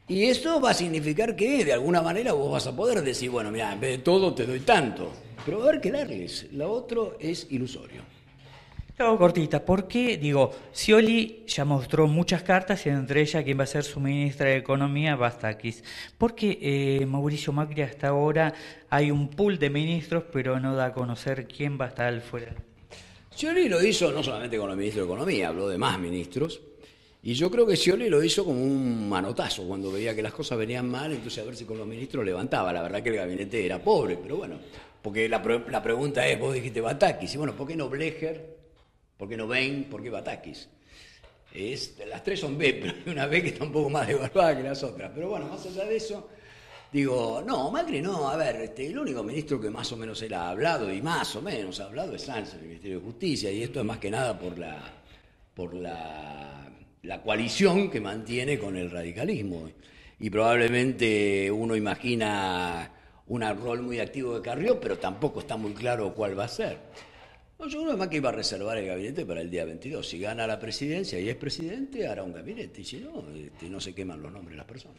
Y eso va a significar que de alguna manera vos vas a poder decir, bueno, mira, en vez de todo te doy tanto. Pero va a haber que darles. Lo otro es ilusorio. Todo cortita, ¿por qué? Digo, Scioli ya mostró muchas cartas y entre ellas quien va a ser su ministra de Economía, Bastakis. ¿Por qué eh, Mauricio Macri hasta ahora hay un pool de ministros pero no da a conocer quién va a estar al fuera? Scioli lo hizo no solamente con el ministro de Economía, habló de más ministros. Y yo creo que Scioli lo hizo como un manotazo cuando veía que las cosas venían mal, entonces a ver si con los ministros levantaba. La verdad que el gabinete era pobre, pero bueno, porque la, la pregunta es, vos dijiste Batakis, y bueno, ¿por qué no Blecher? ¿Por qué no Bain? ¿Por qué Batakis? Es, las tres son B, pero hay una B que está un poco más devaluada que las otras. Pero bueno, más allá de eso, digo, no, Macri no, a ver, este, el único ministro que más o menos él ha hablado, y más o menos ha hablado, es Sanz, el Ministerio de Justicia, y esto es más que nada por la, por la, la coalición que mantiene con el radicalismo. Y probablemente uno imagina un rol muy activo de Carrió, pero tampoco está muy claro cuál va a ser. Yo creo más que iba a reservar el gabinete para el día veintidós. Si gana la presidencia y es presidente, hará un gabinete. Y si no, este, no se queman los nombres de las personas.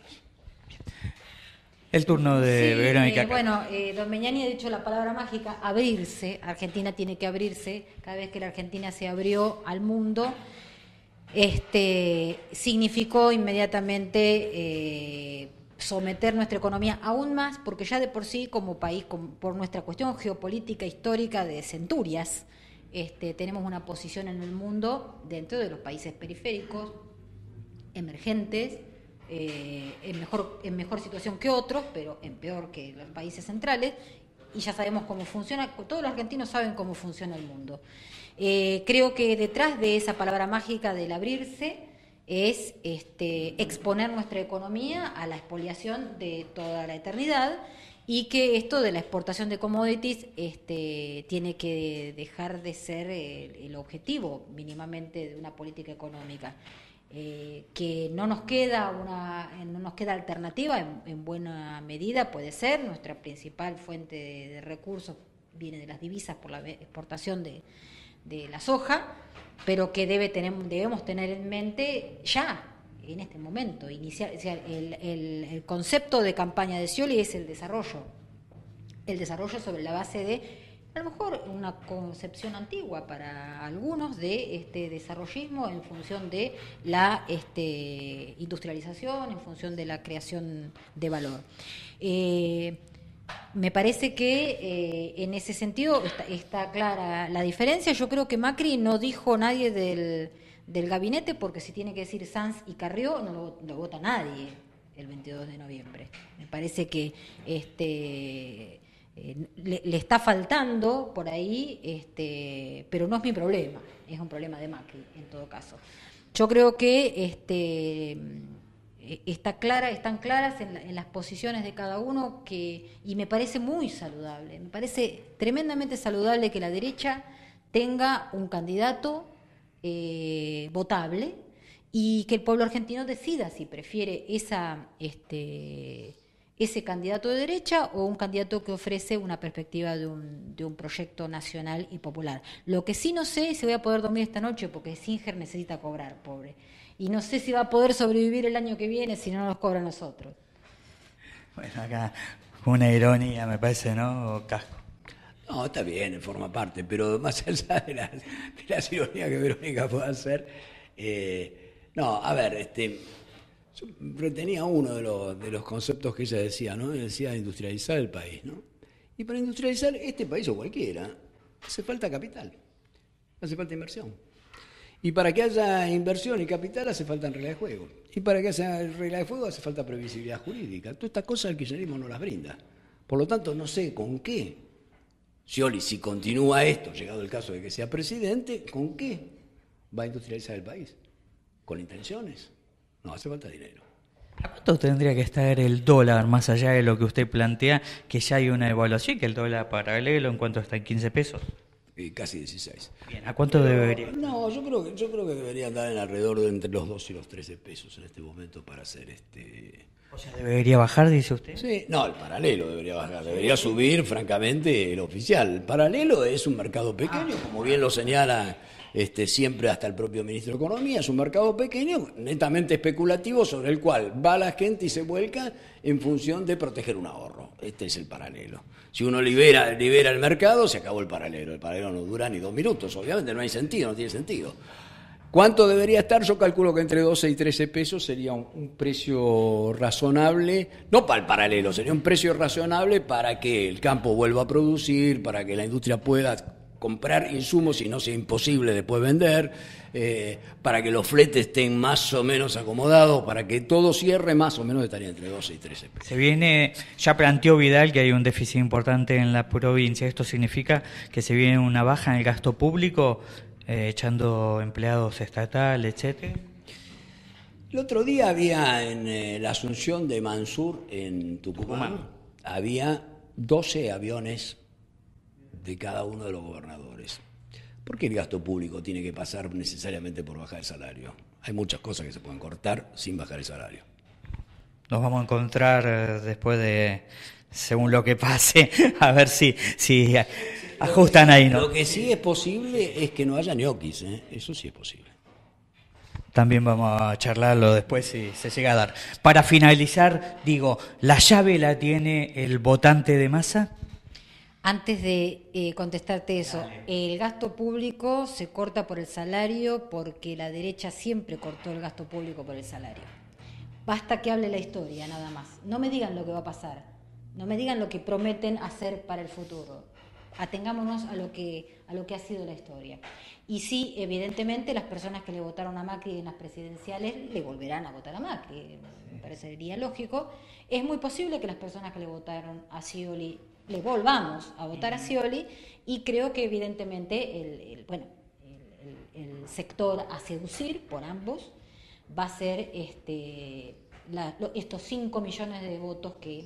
El turno de sí, Verónica. Eh, bueno, eh, don Meñani ha dicho la palabra mágica, abrirse. Argentina tiene que abrirse. Cada vez que la Argentina se abrió al mundo, este, significó inmediatamente eh, someter nuestra economía aún más, porque ya de por sí como país, como por nuestra cuestión geopolítica histórica de centurias, este, tenemos una posición en el mundo dentro de los países periféricos, emergentes, eh, en, mejor, en mejor situación que otros, pero en peor que los países centrales, y ya sabemos cómo funciona, todos los argentinos saben cómo funciona el mundo. Eh, creo que detrás de esa palabra mágica del abrirse es este, exponer nuestra economía a la expoliación de toda la eternidad, y que esto de la exportación de commodities este, tiene que dejar de ser el, el objetivo mínimamente de una política económica. Eh, que no nos queda una no nos queda alternativa en, en buena medida, puede ser nuestra principal fuente de, de recursos viene de las divisas por la exportación de, de la soja, pero que debe tener, debemos tener en mente ya en este momento iniciar, o sea, el, el, el concepto de campaña de Scioli es el desarrollo el desarrollo sobre la base de a lo mejor una concepción antigua para algunos de este desarrollismo en función de la este, industrialización, en función de la creación de valor. Eh, me parece que eh, en ese sentido está, está clara la diferencia. Yo creo que Macri no dijo nadie del, del gabinete, porque si tiene que decir Sanz y Carrió no lo, lo vota nadie el veintidós de noviembre. Me parece que este Eh, le, le está faltando por ahí, este, pero no es mi problema, es un problema de Macri en todo caso. Yo creo que este, está clara, están claras en, la, en las posiciones de cada uno, que, y me parece muy saludable, me parece tremendamente saludable que la derecha tenga un candidato eh, votable y que el pueblo argentino decida si prefiere esa este ese candidato de derecha o un candidato que ofrece una perspectiva de un, de un proyecto nacional y popular. Lo que sí no sé es si voy a poder dormir esta noche, porque Singer necesita cobrar, pobre. Y no sé si va a poder sobrevivir el año que viene si no nos cobran nosotros. Bueno, acá una ironía, me parece, ¿no? Casco. No, está bien, forma parte, pero más allá de las, de las ironías que Verónica puede hacer, eh, no, a ver, este... yo retenía uno de los, de los conceptos que ella decía, ¿no? Ella decía industrializar el país, ¿no? Y para industrializar este país o cualquiera, hace falta capital, hace falta inversión. Y para que haya inversión y capital hace falta reglas de juego. Y para que haya reglas de juego hace falta previsibilidad jurídica. Todas estas cosas el kirchnerismo no las brinda. Por lo tanto, no sé con qué. Scioli, si continúa esto, llegado el caso de que sea presidente, ¿con qué va a industrializar el país? ¿Con intenciones? No, hace falta dinero. ¿A cuánto tendría que estar el dólar, más allá de lo que usted plantea, que ya hay una evaluación, que el dólar paralelo en cuanto está en quince pesos? Y casi dieciséis. Bien, ¿a cuánto Pero, debería? No, yo creo que yo creo que debería andar en alrededor de entre los dos y los trece pesos en este momento para hacer este... O sea, ¿debería bajar, dice usted? Sí, no, el paralelo debería bajar, debería subir, francamente, el oficial. El paralelo es un mercado pequeño, como bien lo señala este, siempre hasta el propio ministro de Economía. Es un mercado pequeño, netamente especulativo, sobre el cual va la gente y se vuelca en función de proteger un ahorro. Este es el paralelo. Si uno libera, libera el mercado, se acabó el paralelo. El paralelo no dura ni dos minutos, obviamente no hay sentido, no tiene sentido. ¿Cuánto debería estar? Yo calculo que entre doce y trece pesos sería un, un precio razonable, no para el paralelo, sería un precio razonable para que el campo vuelva a producir, para que la industria pueda comprar insumos y no sea imposible después vender, eh, para que los fletes estén más o menos acomodados, para que todo cierre, más o menos estaría entre doce y trece pesos. Se viene, ya planteó Vidal que hay un déficit importante en la provincia. ¿Esto significa que se viene una baja en el gasto público? Eh, echando empleados estatales, etcétera. El otro día había en eh, la Asunción de Mansur, en Tucumán, Tucumán, había doce aviones de cada uno de los gobernadores. ¿Por qué el gasto público tiene que pasar necesariamente por bajar el salario? Hay muchas cosas que se pueden cortar sin bajar el salario. Nos vamos a encontrar eh, después de, según lo que pase, a ver si... si ajustan ahí, ¿no? Lo que sí es posible es que no haya ñoquis, ¿eh? Eso sí es posible. También vamos a charlarlo después si se llega a dar. Para finalizar, digo, ¿la llave la tiene el votante de Massa? Antes de eh, contestarte eso, Dale. El gasto público se corta por el salario porque la derecha siempre cortó el gasto público por el salario. Basta que hable la historia, nada más. No me digan lo que va a pasar, no me digan lo que prometen hacer para el futuro. Atengámonos a lo que a lo que ha sido la historia. Y sí, evidentemente, las personas que le votaron a Macri en las presidenciales le volverán a votar a Macri, me parecería lógico. Es muy posible que las personas que le votaron a Scioli le volvamos a votar a Scioli, y creo que evidentemente el, el bueno el, el, el sector a seducir por ambos va a ser este la, lo, estos cinco millones de votos que,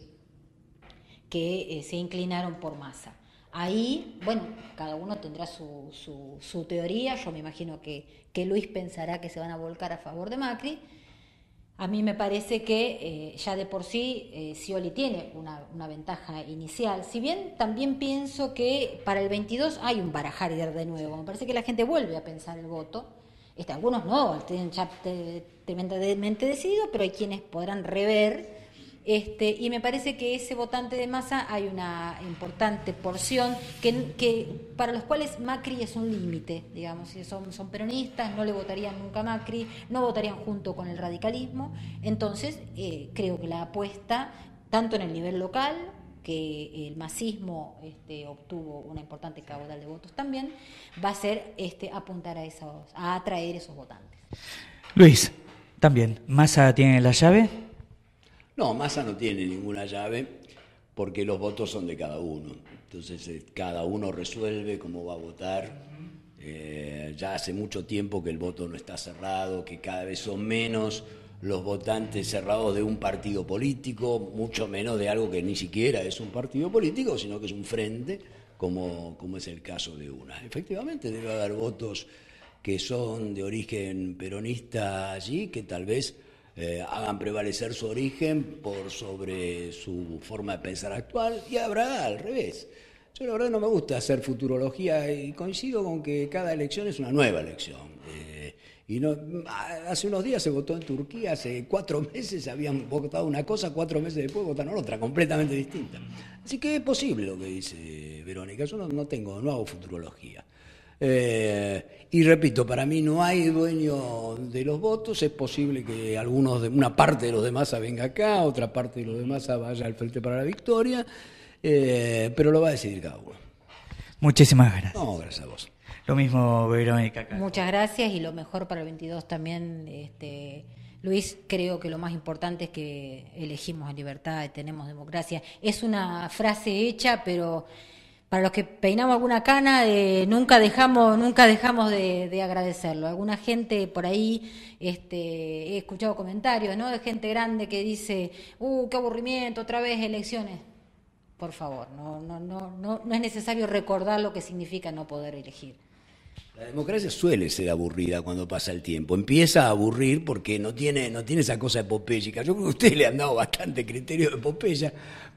que eh, se inclinaron por Massa. Ahí, bueno, cada uno tendrá su, su, su teoría. Yo me imagino que, que Luis pensará que se van a volcar a favor de Macri. A mí me parece que eh, ya de por sí eh, Scioli tiene una, una ventaja inicial. Si bien también pienso que para el veintidós hay un barajar de nuevo. Me parece que la gente vuelve a pensar el voto. Este, algunos no, tienen ya tremendamente decidido, pero hay quienes podrán rever. Este, y me parece que ese votante de Massa hay una importante porción que, que para los cuales Macri es un límite, digamos, si son, son peronistas, no le votarían nunca a Macri, no votarían junto con el radicalismo. Entonces eh, creo que la apuesta, tanto en el nivel local, que el masismo este, obtuvo una importante caudal de votos también, va a ser este, apuntar a esos, a atraer esos votantes. Luis, también, ¿Massa tiene la llave? No, Massa no tiene ninguna llave porque los votos son de cada uno. Entonces eh, cada uno resuelve cómo va a votar. Eh, ya hace mucho tiempo que el voto no está cerrado, que cada vez son menos los votantes cerrados de un partido político, mucho menos de algo que ni siquiera es un partido político, sino que es un frente, como, como es el caso de UNA. Efectivamente debe haber votos que son de origen peronista allí, que tal vez Eh, hagan prevalecer su origen por sobre su forma de pensar actual, y habrá al revés. Yo la verdad no me gusta hacer futurología y coincido con que cada elección es una nueva elección. Eh, y no, hace unos días se votó en Turquía, hace cuatro meses habían votado una cosa, cuatro meses después votaron otra, completamente distinta. Así que es posible lo que dice Verónica, yo no, no tengo, no hago futurología. Eh, y repito, para mí no hay dueño de los votos. Es posible que algunos de, una parte de los de Massa venga acá, otra parte de los de Massa vaya al Frente para la Victoria, eh, pero lo va a decidir cada uno. Muchísimas gracias. No, gracias a vos. Lo mismo, Verónica. Acá. Muchas gracias, y lo mejor para el veintidós también, este, Luis. Creo que lo más importante es que elegimos en libertad y tenemos democracia. Es una frase hecha, pero para los que peinamos alguna cana, eh, nunca dejamos nunca dejamos de, de agradecerlo. Alguna gente por ahí, este, he escuchado comentarios, ¿no?, de gente grande que dice, uh, qué aburrimiento, otra vez elecciones. Por favor, no, no, no, no, no es necesario recordar lo que significa no poder elegir. La democracia suele ser aburrida cuando pasa el tiempo. Empieza a aburrir porque no tiene, no tiene esa cosa epopéyica. Yo creo que a usted le han dado bastante criterio de epopeya,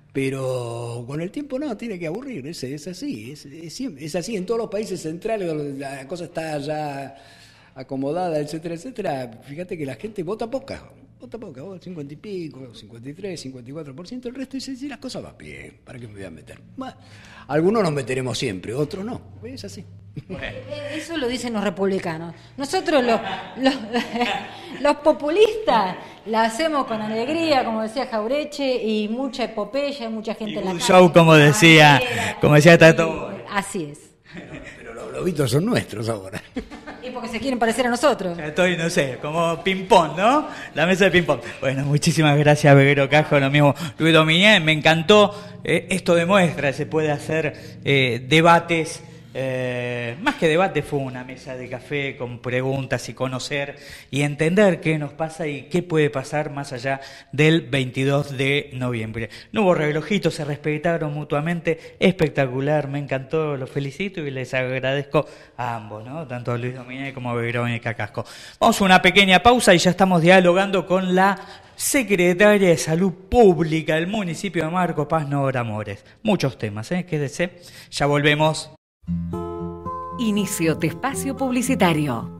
Pero con el tiempo no, tiene que aburrir, es, es así, es, es, es así en todos los países centrales donde la cosa está ya acomodada, etcétera, etcétera. Fíjate que la gente vota poca, vota poca, vota cincuenta y pico, cincuenta y tres, cincuenta y cuatro por ciento, el resto dice, si las cosas van bien, ¿para qué me voy a meter? Bueno, algunos nos meteremos siempre, otros no, es así. Eso lo dicen los republicanos. Nosotros los, los, los populistas la hacemos con alegría, como decía Jaureche, y mucha epopeya, mucha gente y en la un calle. show, como decía, como decía Tato. Así es. Pero los lobitos son nuestros ahora. Y porque se quieren parecer a nosotros. Ya estoy, no sé, como ping-pong, ¿no? La mesa de ping-pong. Bueno, muchísimas gracias, Veguero Cajo, lo mismo, Luis Dominián, me encantó. Eh, esto demuestra, se puede hacer eh, debates. Eh, más que debate, fue una mesa de café con preguntas y conocer y entender qué nos pasa y qué puede pasar más allá del veintidós de noviembre. No hubo relojitos, se respetaron mutuamente, espectacular, me encantó, los felicito y les agradezco a ambos, ¿no? Tanto a Luis Domínguez como a Verónica Casco. Vamos a una pequeña pausa y ya estamos dialogando con la secretaria de Salud Pública del municipio de Marcos Paz, Nora Mores. Muchos temas, ¿eh? Quédese, ya volvemos. Inicio de espacio publicitario.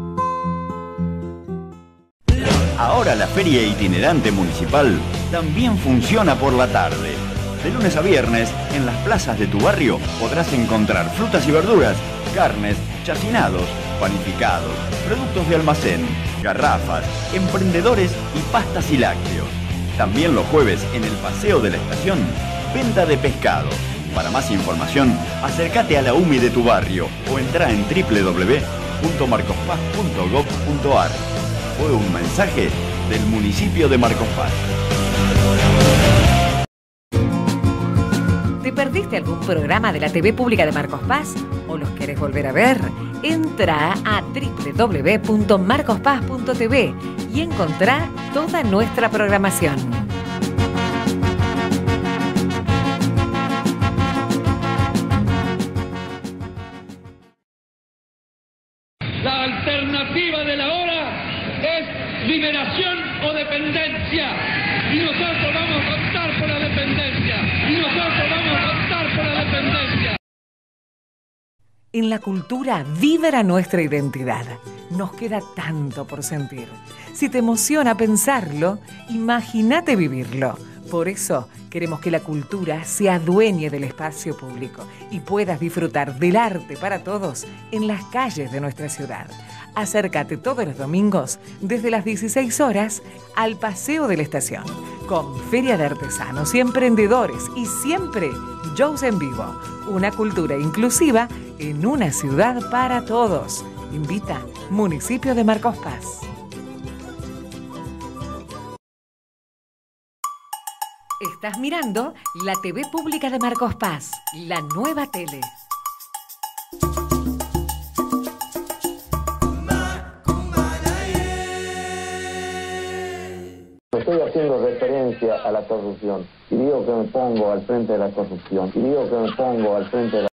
Ahora la feria itinerante municipal también funciona por la tarde. De lunes a viernes, en las plazas de tu barrio podrás encontrar frutas y verduras, carnes, chacinados, panificados, productos de almacén, garrafas, emprendedores y pastas y lácteos. También los jueves en el Paseo de la Estación, venta de pescado. Para más información, acércate a la U M I de tu barrio o entra en doble u doble u doble u punto marcospaz punto gob punto ar. Fue un mensaje del municipio de Marcos Paz. ¿Te perdiste algún programa de la T V Pública de Marcos Paz o los querés volver a ver? Entra a doble u doble u doble u punto marcospaz punto t v y encontrá toda nuestra programación. La alternativa de la hora es liberación o dependencia. Y nosotros vamos a optar por la dependencia. Y nosotros vamos a optar por la dependencia. En la cultura vibra nuestra identidad. Nos queda tanto por sentir. Si te emociona pensarlo, imagínate vivirlo. Por eso queremos que la cultura se adueñe del espacio público y puedas disfrutar del arte para todos en las calles de nuestra ciudad. Acércate todos los domingos desde las dieciséis horas al Paseo de la Estación, con feria de artesanos y emprendedores y siempre shows en vivo. Una cultura inclusiva en una ciudad para todos. Invita Municipio de Marcos Paz. Estás mirando la T V Pública de Marcos Paz, la nueva tele. Estoy haciendo referencia a la corrupción y digo que me pongo al frente de la corrupción y digo que me pongo al frente de la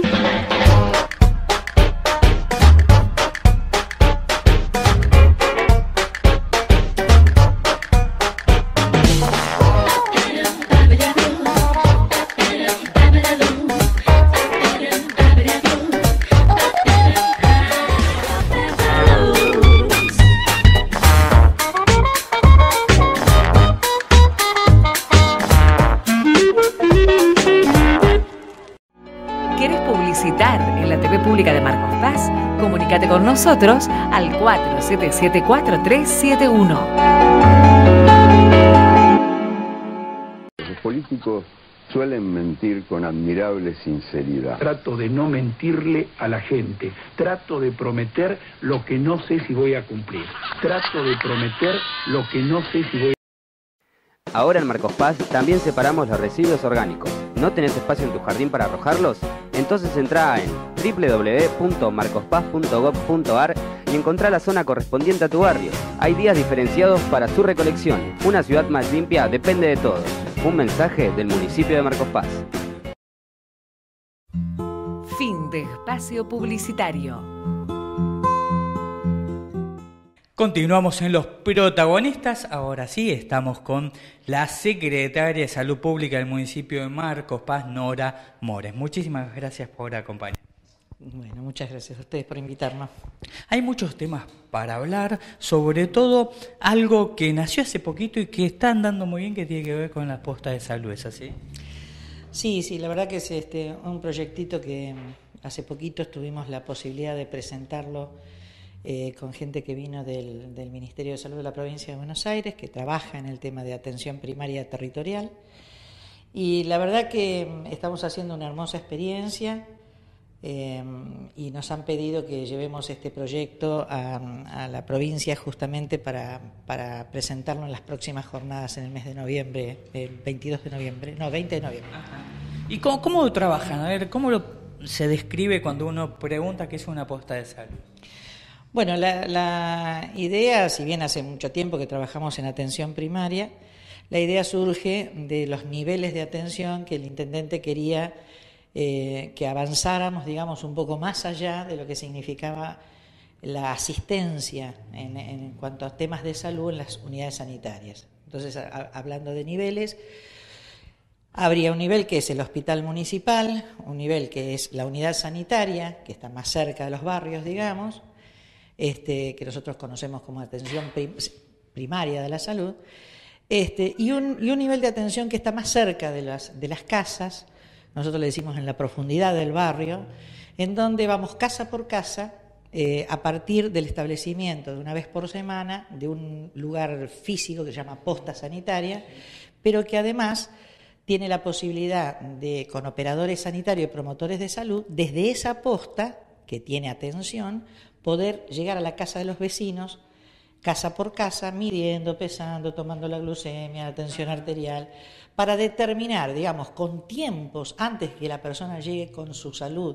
de Marcos Paz, comunícate con nosotros al cuatro siete siete cuatro tres siete uno. Los políticos suelen mentir con admirable sinceridad. Trato de no mentirle a la gente, trato de prometer lo que no sé si voy a cumplir, trato de prometer lo que no sé si voy a... Ahora en Marcos Paz también separamos los residuos orgánicos. ¿No tenés espacio en tu jardín para arrojarlos? Entonces entra en doble u doble u doble u punto marcospaz punto gob punto ar y encontrá la zona correspondiente a tu barrio. Hay días diferenciados para su recolección. Una ciudad más limpia depende de todos. Un mensaje del municipio de Marcos Paz. Fin de espacio publicitario. Continuamos en Los Protagonistas. Ahora sí, estamos con la secretaria de Salud Pública del municipio de Marcos Paz, Nora Mores. Muchísimas gracias por acompañarnos. Bueno, muchas gracias a ustedes por invitarnos. Hay muchos temas para hablar, sobre todo algo que nació hace poquito y que está andando muy bien, que tiene que ver con la posta de salud, ¿es así? Sí, sí, la verdad que es este un proyectito que hace poquito tuvimos la posibilidad de presentarlo eh, con gente que vino del, del Ministerio de Salud de la Provincia de Buenos Aires, que trabaja en el tema de atención primaria territorial. Y la verdad que estamos haciendo una hermosa experiencia. Eh, y nos han pedido que llevemos este proyecto a, a la provincia justamente para, para presentarlo en las próximas jornadas en el mes de noviembre, el veintidós de noviembre, no, veinte de noviembre. Ajá. ¿Y cómo, cómo trabajan? A ver, ¿cómo lo, se describe cuando uno pregunta qué es una posta de salud? Bueno, la, la idea, si bien hace mucho tiempo que trabajamos en atención primaria, la idea surge de los niveles de atención que el intendente quería Eh, que avanzáramos, digamos, un poco más allá de lo que significaba la asistencia en, en cuanto a temas de salud en las unidades sanitarias. Entonces, a, hablando de niveles, habría un nivel que es el hospital municipal, un nivel que es la unidad sanitaria, que está más cerca de los barrios, digamos, este, que nosotros conocemos como atención prim, primaria de la salud, este, y, un, y un nivel de atención que está más cerca de las, de las casas. Nosotros le decimos en la profundidad del barrio, en donde vamos casa por casa eh, a partir del establecimiento de una vez por semana de un lugar físico que se llama posta sanitaria, pero que además tiene la posibilidad de, con operadores sanitarios y promotores de salud, desde esa posta, que tiene atención, poder llegar a la casa de los vecinos, casa por casa, midiendo, pesando, tomando la glucemia, la tensión arterial, para determinar, digamos, con tiempos, antes que la persona llegue con su salud,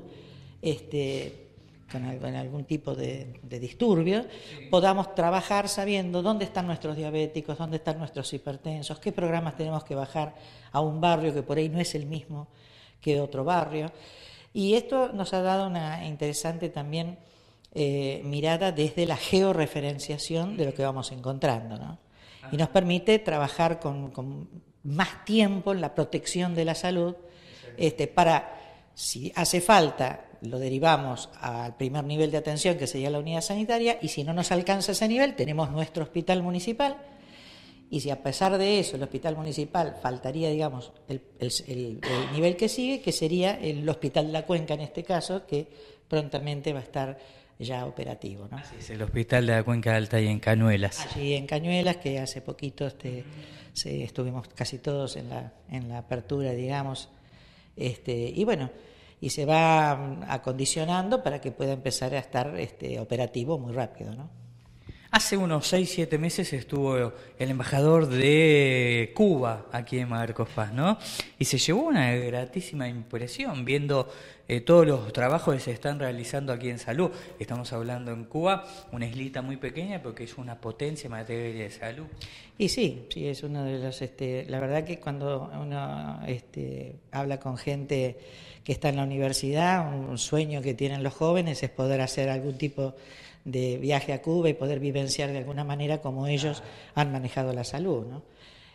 este, con, algo, con algún tipo de, de disturbio, sí, podamos trabajar sabiendo dónde están nuestros diabéticos, dónde están nuestros hipertensos, qué programas tenemos que bajar a un barrio que por ahí no es el mismo que otro barrio. Y esto nos ha dado una interesante también eh, mirada desde la georreferenciación de lo que vamos encontrando, ¿no? Y nos permite trabajar con, con más tiempo en la protección de la salud, este, para, si hace falta, lo derivamos al primer nivel de atención, que sería la unidad sanitaria, y si no nos alcanza ese nivel, tenemos nuestro hospital municipal, y si a pesar de eso el hospital municipal faltaría, digamos, el, el, el, el nivel que sigue, que sería el Hospital de la Cuenca en este caso, que prontamente va a estar ya operativo, ¿no? Así es, el Hospital de la Cuenca de Alta y en Cañuelas. Allí en Cañuelas, que hace poquito este, se, estuvimos casi todos en la, en la apertura, digamos, este, y bueno, y se va acondicionando para que pueda empezar a estar este, operativo muy rápido, ¿no? Hace unos seis, siete meses estuvo el embajador de Cuba aquí en Marcos Paz, ¿no? Y se llevó una gratísima impresión viendo eh, todos los trabajos que se están realizando aquí en salud. Estamos hablando en Cuba, una islita muy pequeña, pero que es una potencia en materia de salud. Y sí, sí, es uno de los... Este, la verdad que cuando uno este, habla con gente que está en la universidad, un sueño que tienen los jóvenes es poder hacer algún tipo de viaje a Cuba y poder vivenciar de alguna manera como ellos han manejado la salud, ¿no?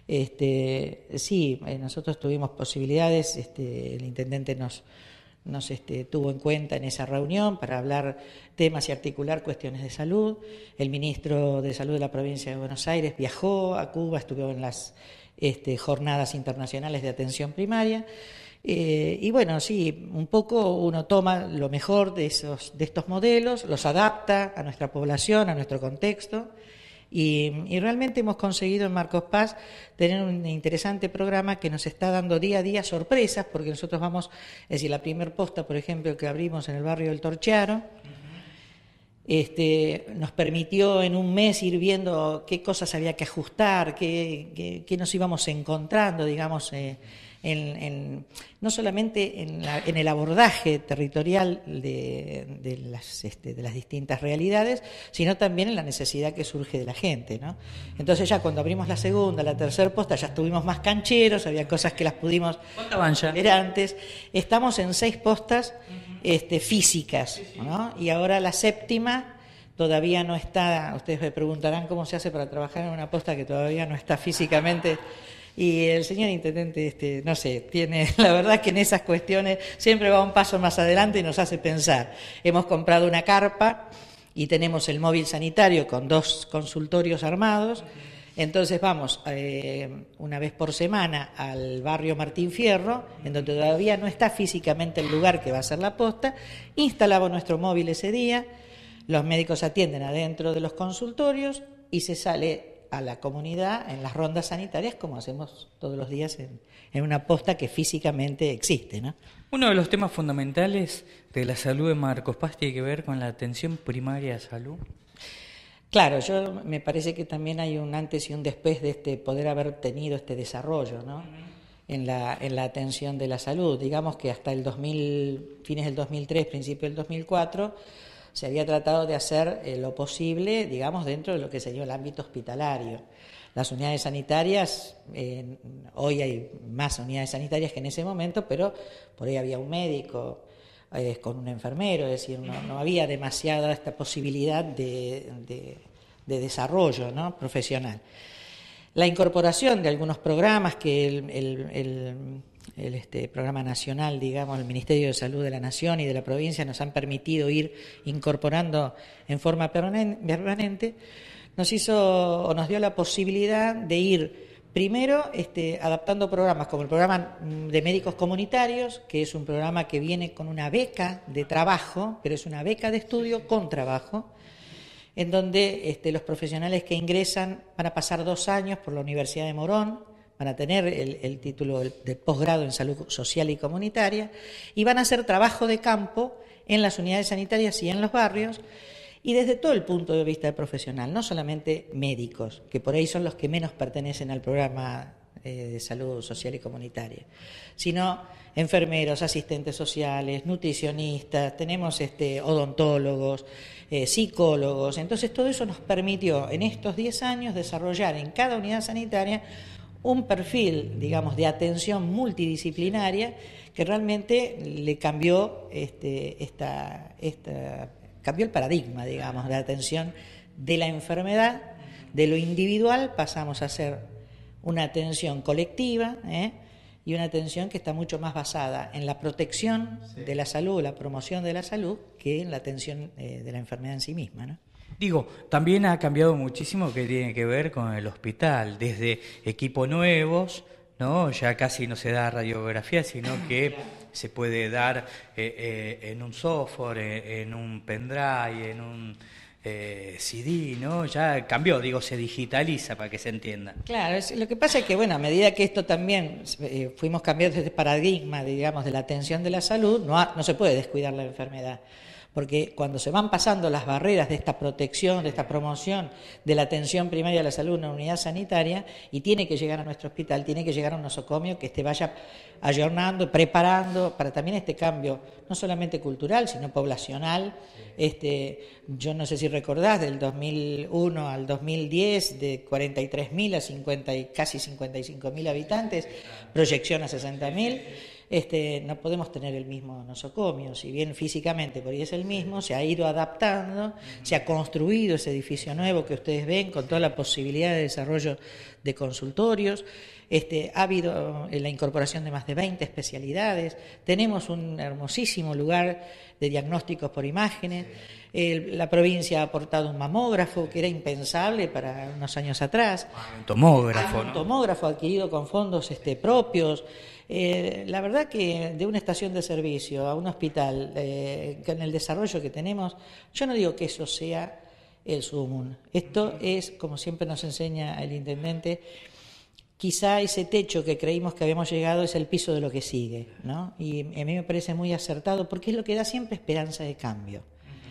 Este, sí, nosotros tuvimos posibilidades, este, el intendente nos, nos este, tuvo en cuenta en esa reunión para hablar temas y articular cuestiones de salud. El ministro de Salud de la provincia de Buenos Aires viajó a Cuba, estuvo en las este, jornadas internacionales de atención primaria. Eh, y bueno, sí, un poco uno toma lo mejor de, esos, de estos modelos, los adapta a nuestra población, a nuestro contexto, y, y realmente hemos conseguido en Marcos Paz tener un interesante programa que nos está dando día a día sorpresas, porque nosotros vamos, es decir, la primer posta, por ejemplo, que abrimos en el barrio del Torchiaro, este, nos permitió en un mes ir viendo qué cosas había que ajustar, qué, qué, qué nos íbamos encontrando, digamos, eh, En, en, no solamente en, la, en el abordaje territorial de, de, las, este, de las distintas realidades, sino también en la necesidad que surge de la gente, ¿no? Entonces ya cuando abrimos la segunda, la tercera posta, ya estuvimos más cancheros, había cosas que las pudimos ver antes. Estamos en seis postas este, físicas, ¿no? Y ahora la séptima todavía no está, ustedes me preguntarán cómo se hace para trabajar en una posta que todavía no está físicamente. Y el señor intendente, este, no sé, tiene, la verdad que en esas cuestiones siempre va un paso más adelante y nos hace pensar. Hemos comprado una carpa y tenemos el móvil sanitario con dos consultorios armados. Entonces vamos eh, una vez por semana al barrio Martín Fierro, en donde todavía no está físicamente el lugar que va a ser la posta. Instalamos nuestro móvil ese día, los médicos atienden adentro de los consultorios y se sale a la comunidad en las rondas sanitarias como hacemos todos los días en, en una posta que físicamente existe, ¿no? Uno de los temas fundamentales de la salud de Marcos Paz tiene que ver con la atención primaria de salud. Claro, yo me parece que también hay un antes y un después de este poder haber tenido este desarrollo, ¿no? En la en la atención de la salud. Digamos que hasta el dos mil, fines del dos mil tres, principio del dos mil cuatro, se había tratado de hacer eh, lo posible, digamos, dentro de lo que sería el ámbito hospitalario. Las unidades sanitarias, eh, hoy hay más unidades sanitarias que en ese momento, pero por ahí había un médico eh, con un enfermero, es decir, no, no había demasiada esta posibilidad de, de, de desarrollo, ¿no?, profesional. La incorporación de algunos programas que el, el, el el este, programa nacional, digamos, el Ministerio de Salud de la Nación y de la provincia nos han permitido ir incorporando en forma permanente, nos hizo o nos dio la posibilidad de ir primero este, adaptando programas como el programa de médicos comunitarios, que es un programa que viene con una beca de trabajo, pero es una beca de estudio con trabajo, en donde este, los profesionales que ingresan van a pasar dos años por la Universidad de Morón, van a tener el, el título de posgrado en salud social y comunitaria y van a hacer trabajo de campo en las unidades sanitarias y en los barrios y desde todo el punto de vista profesional, no solamente médicos, que por ahí son los que menos pertenecen al programa eh, de salud social y comunitaria, sino enfermeros, asistentes sociales, nutricionistas, tenemos este, odontólogos, eh, psicólogos. Entonces todo eso nos permitió en estos diez años desarrollar en cada unidad sanitaria un perfil, digamos, de atención multidisciplinaria que realmente le cambió este, esta, esta, cambió el paradigma, digamos, de atención de la enfermedad, de lo individual pasamos a ser una atención colectiva, ¿eh? y una atención que está mucho más basada en la protección sí. de la salud, la promoción de la salud, que en la atención eh, de la enfermedad en sí misma, ¿no? Digo, también ha cambiado muchísimo que tiene que ver con el hospital, desde equipos nuevos, ¿no? Ya casi no se da radiografía, sino que se puede dar eh, eh, en un software, eh, en un pendrive, en un eh, C D, ¿no? Ya cambió, digo, se digitaliza para que se entienda. Claro, es, lo que pasa es que, bueno, a medida que esto también eh, fuimos cambiando este paradigma, digamos, de la atención de la salud, no, ha, no se puede descuidar la enfermedad. Porque cuando se van pasando las barreras de esta protección, de esta promoción de la atención primaria de la salud en una unidad sanitaria y tiene que llegar a nuestro hospital, tiene que llegar a un nosocomio que este vaya ayornando, preparando para también este cambio, no solamente cultural, sino poblacional. Este, yo no sé si recordás, del dos mil uno al dos mil diez, de cuarenta y tres mil a cincuenta y casi cincuenta y cinco mil habitantes, proyección a sesenta mil. Este, no podemos tener el mismo nosocomio, si bien físicamente por ahí es el mismo, se ha ido adaptando, se ha construido ese edificio nuevo que ustedes ven con toda la posibilidad de desarrollo de consultorios, este, ha habido la incorporación de más de veinte especialidades, tenemos un hermosísimo lugar de diagnósticos por imágenes, el, la provincia ha aportado un mamógrafo que era impensable para unos años atrás, un tomógrafo, un ¿no? tomógrafo adquirido con fondos este, propios. Eh, la verdad que de una estación de servicio a un hospital, eh, con el desarrollo que tenemos, yo no digo que eso sea el sumum. Esto es, como siempre nos enseña el intendente, quizá ese techo que creímos que habíamos llegado es el piso de lo que sigue, ¿no? Y a mí me parece muy acertado porque es lo que da siempre esperanza de cambio.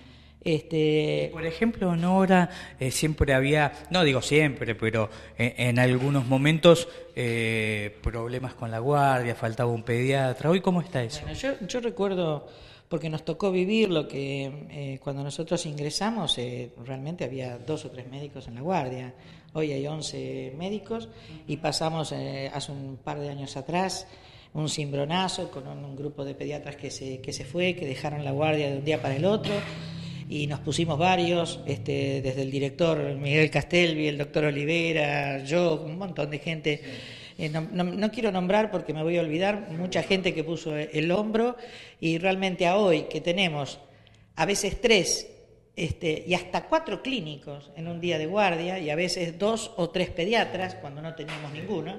Este... Por ejemplo, Nora, eh, siempre había, no digo siempre, pero en, en algunos momentos eh, problemas con la guardia, faltaba un pediatra. ¿Hoy cómo está eso? Bueno, yo, yo recuerdo, porque nos tocó vivir lo que eh, cuando nosotros ingresamos, eh, realmente había dos o tres médicos en la guardia. Hoy hay once médicos y pasamos eh, hace un par de años atrás un cimbronazo con un, un grupo de pediatras que se, que se fue, que dejaron la guardia de un día para el otro. y nos pusimos varios, este, desde el director Miguel Castelvi, el doctor Olivera, yo, un montón de gente. Eh, no, no, no quiero nombrar porque me voy a olvidar, mucha gente que puso el hombro, y realmente a hoy que tenemos a veces tres este, y hasta cuatro clínicos en un día de guardia, y a veces dos o tres pediatras cuando no teníamos ninguno.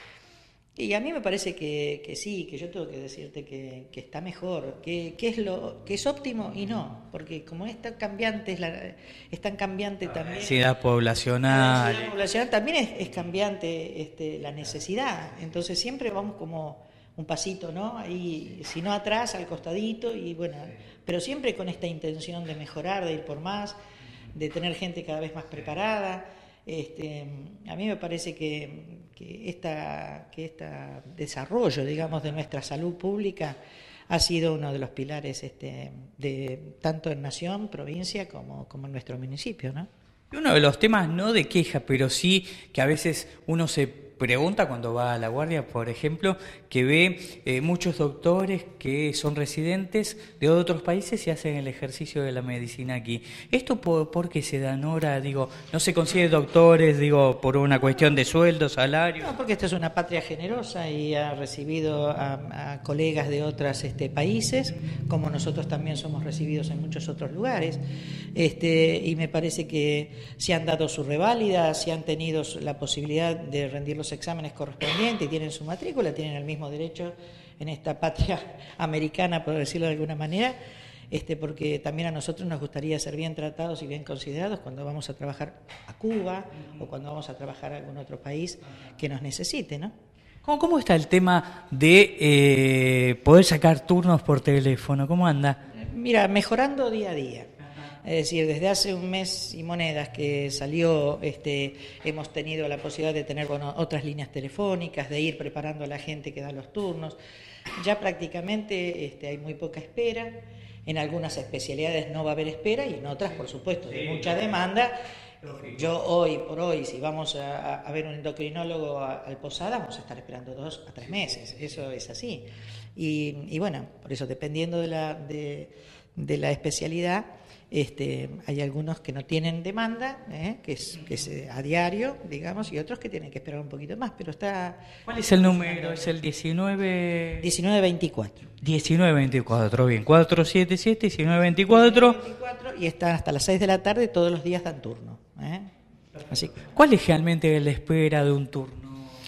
Y a mí me parece que, que sí, que yo tengo que decirte que, que está mejor, que, que es lo que es óptimo y no, porque como es tan cambiante, es, la, es tan cambiante también. La densidad poblacional. La densidad poblacional también es, es cambiante este, la necesidad, entonces siempre vamos como un pasito, ¿no? Ahí, si no atrás, al costadito, y bueno, pero siempre con esta intención de mejorar, de ir por más, de tener gente cada vez más preparada. Este, a mí me parece que, que esta que este desarrollo, digamos, de nuestra salud pública ha sido uno de los pilares este, de tanto en nación, provincia, como, como en nuestro municipio, ¿no? Uno de los temas no de queja, pero sí que a veces uno se pregunta cuando va a la guardia, por ejemplo, que ve eh, muchos doctores que son residentes de otros países y hacen el ejercicio de la medicina aquí. ¿Esto por, por qué se da, Nora? Digo, ¿no se consigue doctores, digo, por una cuestión de sueldo, salario? No, porque esta es una patria generosa y ha recibido a, a colegas de otros este, países, como nosotros también somos recibidos en muchos otros lugares, este, y me parece que se han dado su reválida, se han tenido la posibilidad de rendir los exámenes correspondientes y tienen su matrícula, tienen el mismo derecho en esta patria americana, por decirlo de alguna manera, este, porque también a nosotros nos gustaría ser bien tratados y bien considerados cuando vamos a trabajar a Cuba o cuando vamos a trabajar a algún otro país que nos necesite, ¿no? ¿Cómo, cómo está el tema de eh, poder sacar turnos por teléfono? ¿Cómo anda? Mira, mejorando día a día. Es decir, desde hace un mes y monedas que salió, este, hemos tenido la posibilidad de tener bueno, otras líneas telefónicas, de ir preparando a la gente que da los turnos. Ya prácticamente este, hay muy poca espera. En algunas especialidades no va a haber espera y en otras, por supuesto, de mucha demanda. Yo hoy por hoy, si vamos a, a ver un endocrinólogo a, al Posada, vamos a estar esperando dos a tres meses. Eso es así. Y, y bueno, por eso dependiendo de la, de, de la especialidad, Este, hay algunos que no tienen demanda, ¿eh? que es, que es a diario, digamos, y otros que tienen que esperar un poquito más, pero está... ¿Cuál es el número? ¿Es el diecinueve? diecinueve veinticuatro. diecinueve veinticuatro, bien, cuatro siete siete, diecinueve veinticuatro. Y están hasta las seis de la tarde, todos los días dan turno. ¿eh? Así. ¿Cuál es realmente la espera de un turno?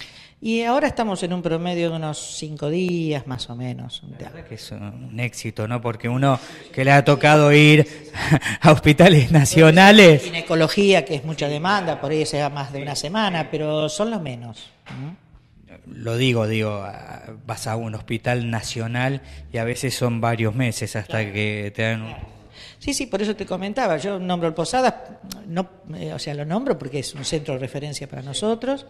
Y ahora estamos en un promedio de unos cinco días más o menos. La verdad que es un éxito, ¿no? Porque uno que le ha tocado ir a hospitales nacionales... Ginecología, que es mucha demanda, por ahí sea más de una semana, pero son los menos. ¿Mm? Lo digo, digo, vas a un hospital nacional y a veces son varios meses hasta claro. que te dan... Un... Sí, sí, por eso te comentaba, yo nombro el Posadas, no, eh, o sea, lo nombro porque es un centro de referencia para nosotros.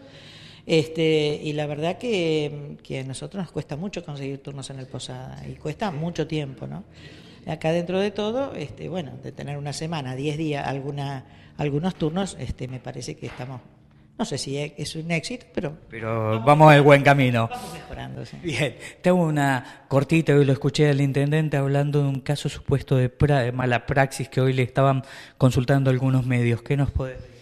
Este, y la verdad que, que a nosotros nos cuesta mucho conseguir turnos en el Posada y cuesta mucho tiempo, ¿no? Acá dentro de todo, este, bueno, de tener una semana, diez días, alguna, algunos turnos, este, me parece que estamos, no sé si es un éxito, pero... Pero vamos, vamos al buen camino. Vamos mejorando, sí. Bien, tengo una cortita, hoy lo escuché al intendente hablando de un caso supuesto de, pra, de mala praxis que hoy le estaban consultando algunos medios. ¿Qué nos puede decir?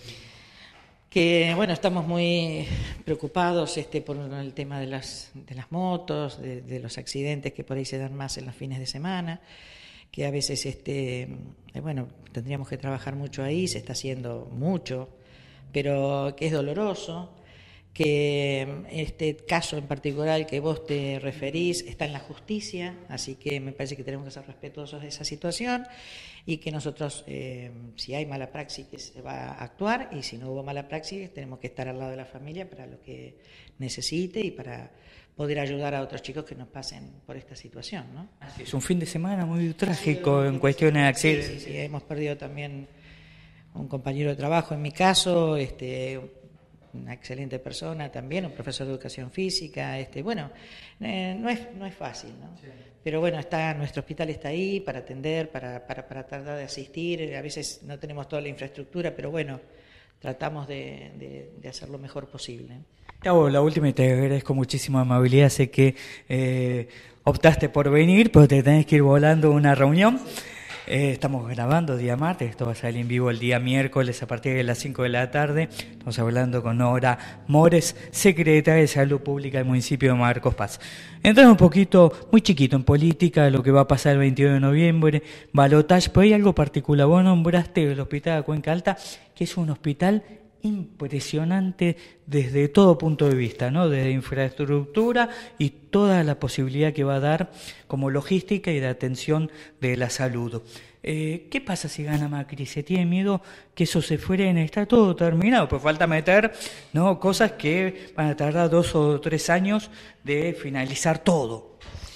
Que bueno, estamos muy preocupados este, por el tema de las, de las motos, de, de los accidentes que por ahí se dan más en los fines de semana, que a veces este, bueno, tendríamos que trabajar mucho ahí, se está haciendo mucho, pero que es doloroso, que este caso en particular que vos te referís está en la justicia, así que me parece que tenemos que ser respetuosos de esa situación y que nosotros, eh, si hay mala praxis, se va a actuar, y si no hubo mala praxis, tenemos que estar al lado de la familia para lo que necesite y para poder ayudar a otros chicos que nos pasen por esta situación, ¿no? Así es, un fin de semana muy trágico en cuestiones de accidentes. Sí, sí, sí, hemos perdido también un compañero de trabajo, en mi caso, este... una excelente persona también, un profesor de educación física, este, bueno, eh, no es no es fácil, ¿no? Sí. Pero bueno, está nuestro hospital está ahí para atender, para, para, para tratar de asistir, a veces no tenemos toda la infraestructura, pero bueno, tratamos de, de, de hacer lo mejor posible. Te hago la última y te agradezco muchísima amabilidad, sé que eh, optaste por venir, pero te tenés que ir volando a una reunión. Eh, estamos grabando día martes, esto va a salir en vivo el día miércoles a partir de las cinco de la tarde. Estamos hablando con Nora Mores, secretaria de Salud Pública del municipio de Marcos Paz. Entramos un poquito, muy chiquito en política, lo que va a pasar el veintidós de noviembre, balotaje, pero hay algo particular. Vos nombraste el hospital de Cuenca Alta, que es un hospital impresionante desde todo punto de vista, ¿no? Desde infraestructura y toda la posibilidad que va a dar como logística y de atención de la salud. Eh, ¿Qué pasa si gana Macri? ¿Se tiene miedo que eso se frene? Está todo terminado, pues falta meter, ¿no?, cosas que van a tardar dos o tres años de finalizar todo.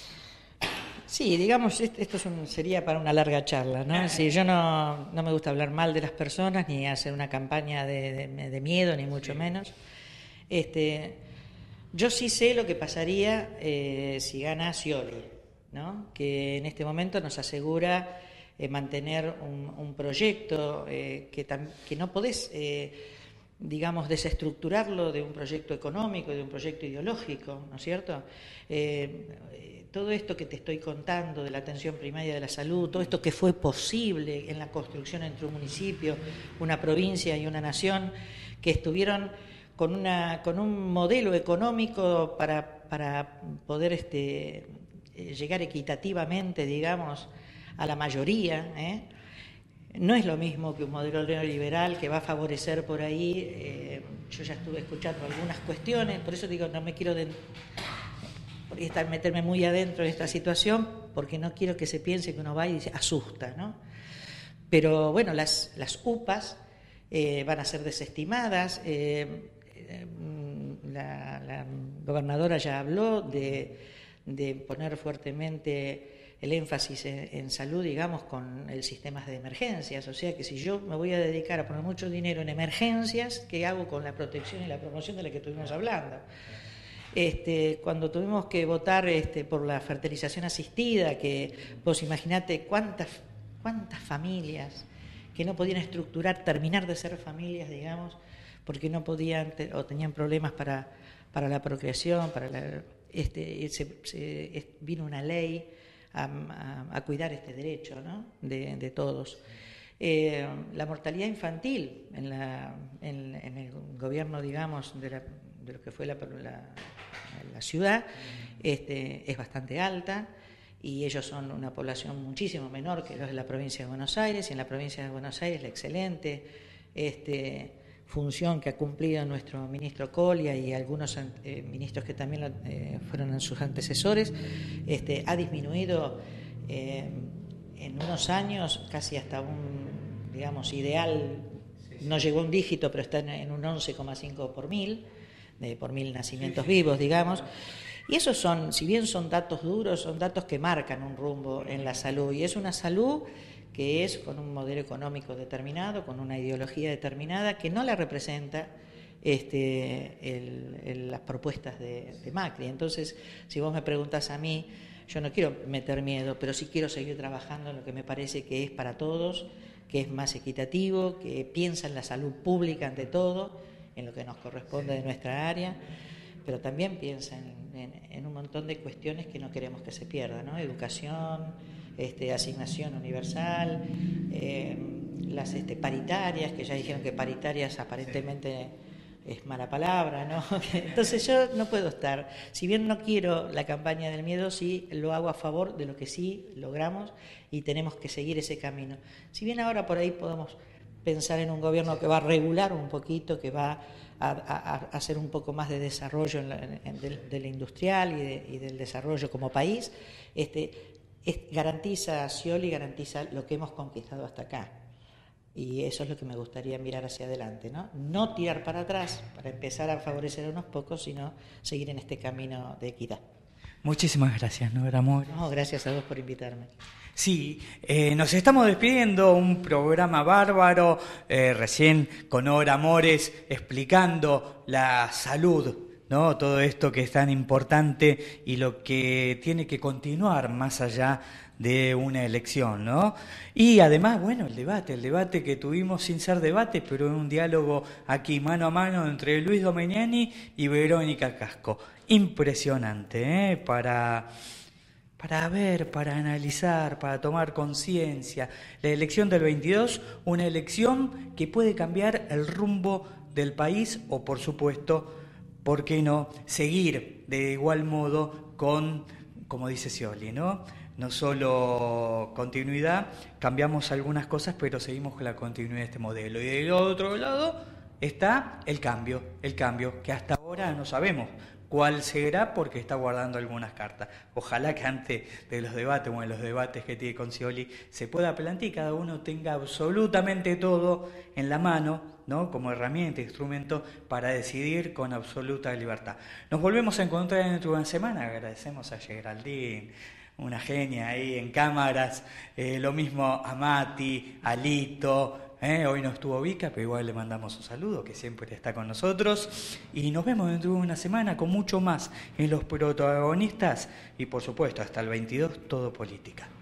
Sí, digamos, esto es un, sería para una larga charla, ¿no? Sí, yo no, no me gusta hablar mal de las personas, ni hacer una campaña de, de, de miedo, ni mucho menos. Este, yo sí sé lo que pasaría eh, si gana Scioli, ¿no? Que en este momento nos asegura eh, mantener un, un proyecto eh, que, tam, que no podés, eh, digamos, desestructurarlo de un proyecto económico, de un proyecto ideológico, ¿no es cierto? Eh, Todo esto que te estoy contando de la atención primaria de la salud, todo esto que fue posible en la construcción entre un municipio, una provincia y una nación, que estuvieron con, una, con un modelo económico para, para poder este, llegar equitativamente, digamos, a la mayoría, ¿eh? No es lo mismo que un modelo neoliberal que va a favorecer por ahí. Eh, yo ya estuve escuchando algunas cuestiones, por eso digo, no me quiero... De, estar meterme muy adentro de esta situación, porque no quiero que se piense que uno va y se asusta, ¿no? Pero bueno, las, las U P As eh, van a ser desestimadas. Eh, eh, la, la gobernadora ya habló de, de poner fuertemente el énfasis en, en salud, digamos, con el sistema de emergencias. O sea que si yo me voy a dedicar a poner mucho dinero en emergencias, ¿qué hago con la protección y la promoción de la que estuvimos hablando? Este, cuando tuvimos que votar este, por la fertilización asistida, que vos imaginate cuántas, cuántas familias que no podían estructurar, terminar de ser familias, digamos, porque no podían o tenían problemas para, para la procreación, para la, este, se, se, vino una ley a, a, a cuidar este derecho, ¿no?, de, de todos. Eh, la mortalidad infantil en, la, en, en el gobierno, digamos, de, la, de lo que fue la, la, la ciudad, este, es bastante alta, y ellos son una población muchísimo menor que los de la provincia de Buenos Aires, y en la provincia de Buenos Aires la excelente este, función que ha cumplido nuestro ministro Colia y algunos eh, ministros que también lo, eh, fueron sus antecesores, este, ha disminuido eh, en unos años casi hasta un, digamos, ideal, no llegó a un dígito, pero está en, en un once coma cinco por mil, de, por mil nacimientos sí, sí, vivos, digamos. Y esos son, si bien son datos duros, son datos que marcan un rumbo en la salud, y es una salud que es con un modelo económico determinado, con una ideología determinada, que no la representa este, el, el, las propuestas de, de Macri. Entonces, si vos me preguntás a mí, yo no quiero meter miedo, pero sí quiero seguir trabajando en lo que me parece que es para todos, que es más equitativo, que piensa en la salud pública ante todo, en lo que nos corresponde de nuestra área, pero también piensa en, en, en un montón de cuestiones que no queremos que se pierdan, ¿no? Educación, este, asignación universal, eh, las este, paritarias, que ya dijeron que paritarias aparentemente es mala palabra, ¿no? Entonces yo no puedo estar, si bien no quiero la campaña del miedo, sí lo hago a favor de lo que sí logramos y tenemos que seguir ese camino. Si bien ahora por ahí podemos pensar en un gobierno que va a regular un poquito, que va a, a, a hacer un poco más de desarrollo en la, en, del, del industrial y, de, y del desarrollo como país, este, es, garantiza, Scioli garantiza lo que hemos conquistado hasta acá. Y eso es lo que me gustaría mirar hacia adelante, ¿no? No tirar para atrás para empezar a favorecer a unos pocos, sino seguir en este camino de equidad. Muchísimas gracias, Nora Mores. No, gracias a vos por invitarme. Sí, eh, nos estamos despidiendo, un programa bárbaro, eh, recién con Nora Mores explicando la salud, ¿no? Todo esto que es tan importante y lo que tiene que continuar más allá de una elección, ¿no? Y además, bueno, el debate, el debate que tuvimos sin ser debate, pero en un diálogo aquí mano a mano entre Luis Domeniani y Verónica Casco. Impresionante, ¿eh? Para para ver, para analizar, para tomar conciencia. La elección del veintidós, una elección que puede cambiar el rumbo del país o, por supuesto, ¿por qué no?, seguir de igual modo con, como dice Scioli, ¿no? No solo continuidad, cambiamos algunas cosas, pero seguimos con la continuidad de este modelo. Y del otro lado está el cambio, el cambio, que hasta ahora no sabemos cuál será porque está guardando algunas cartas. Ojalá que antes de los debates o en los debates que tiene con Scioli se pueda plantear y cada uno tenga absolutamente todo en la mano, ¿no?, como herramienta, instrumento para decidir con absoluta libertad. Nos volvemos a encontrar dentro de una semana. Agradecemos a Geraldine, una genia ahí en cámaras, eh, lo mismo a Mati, a Lito. Eh, hoy no estuvo Vika, pero igual le mandamos un saludo, que siempre está con nosotros. Y nos vemos dentro de una semana con mucho más en Los Protagonistas. Y por supuesto, hasta el veintidós, todo política.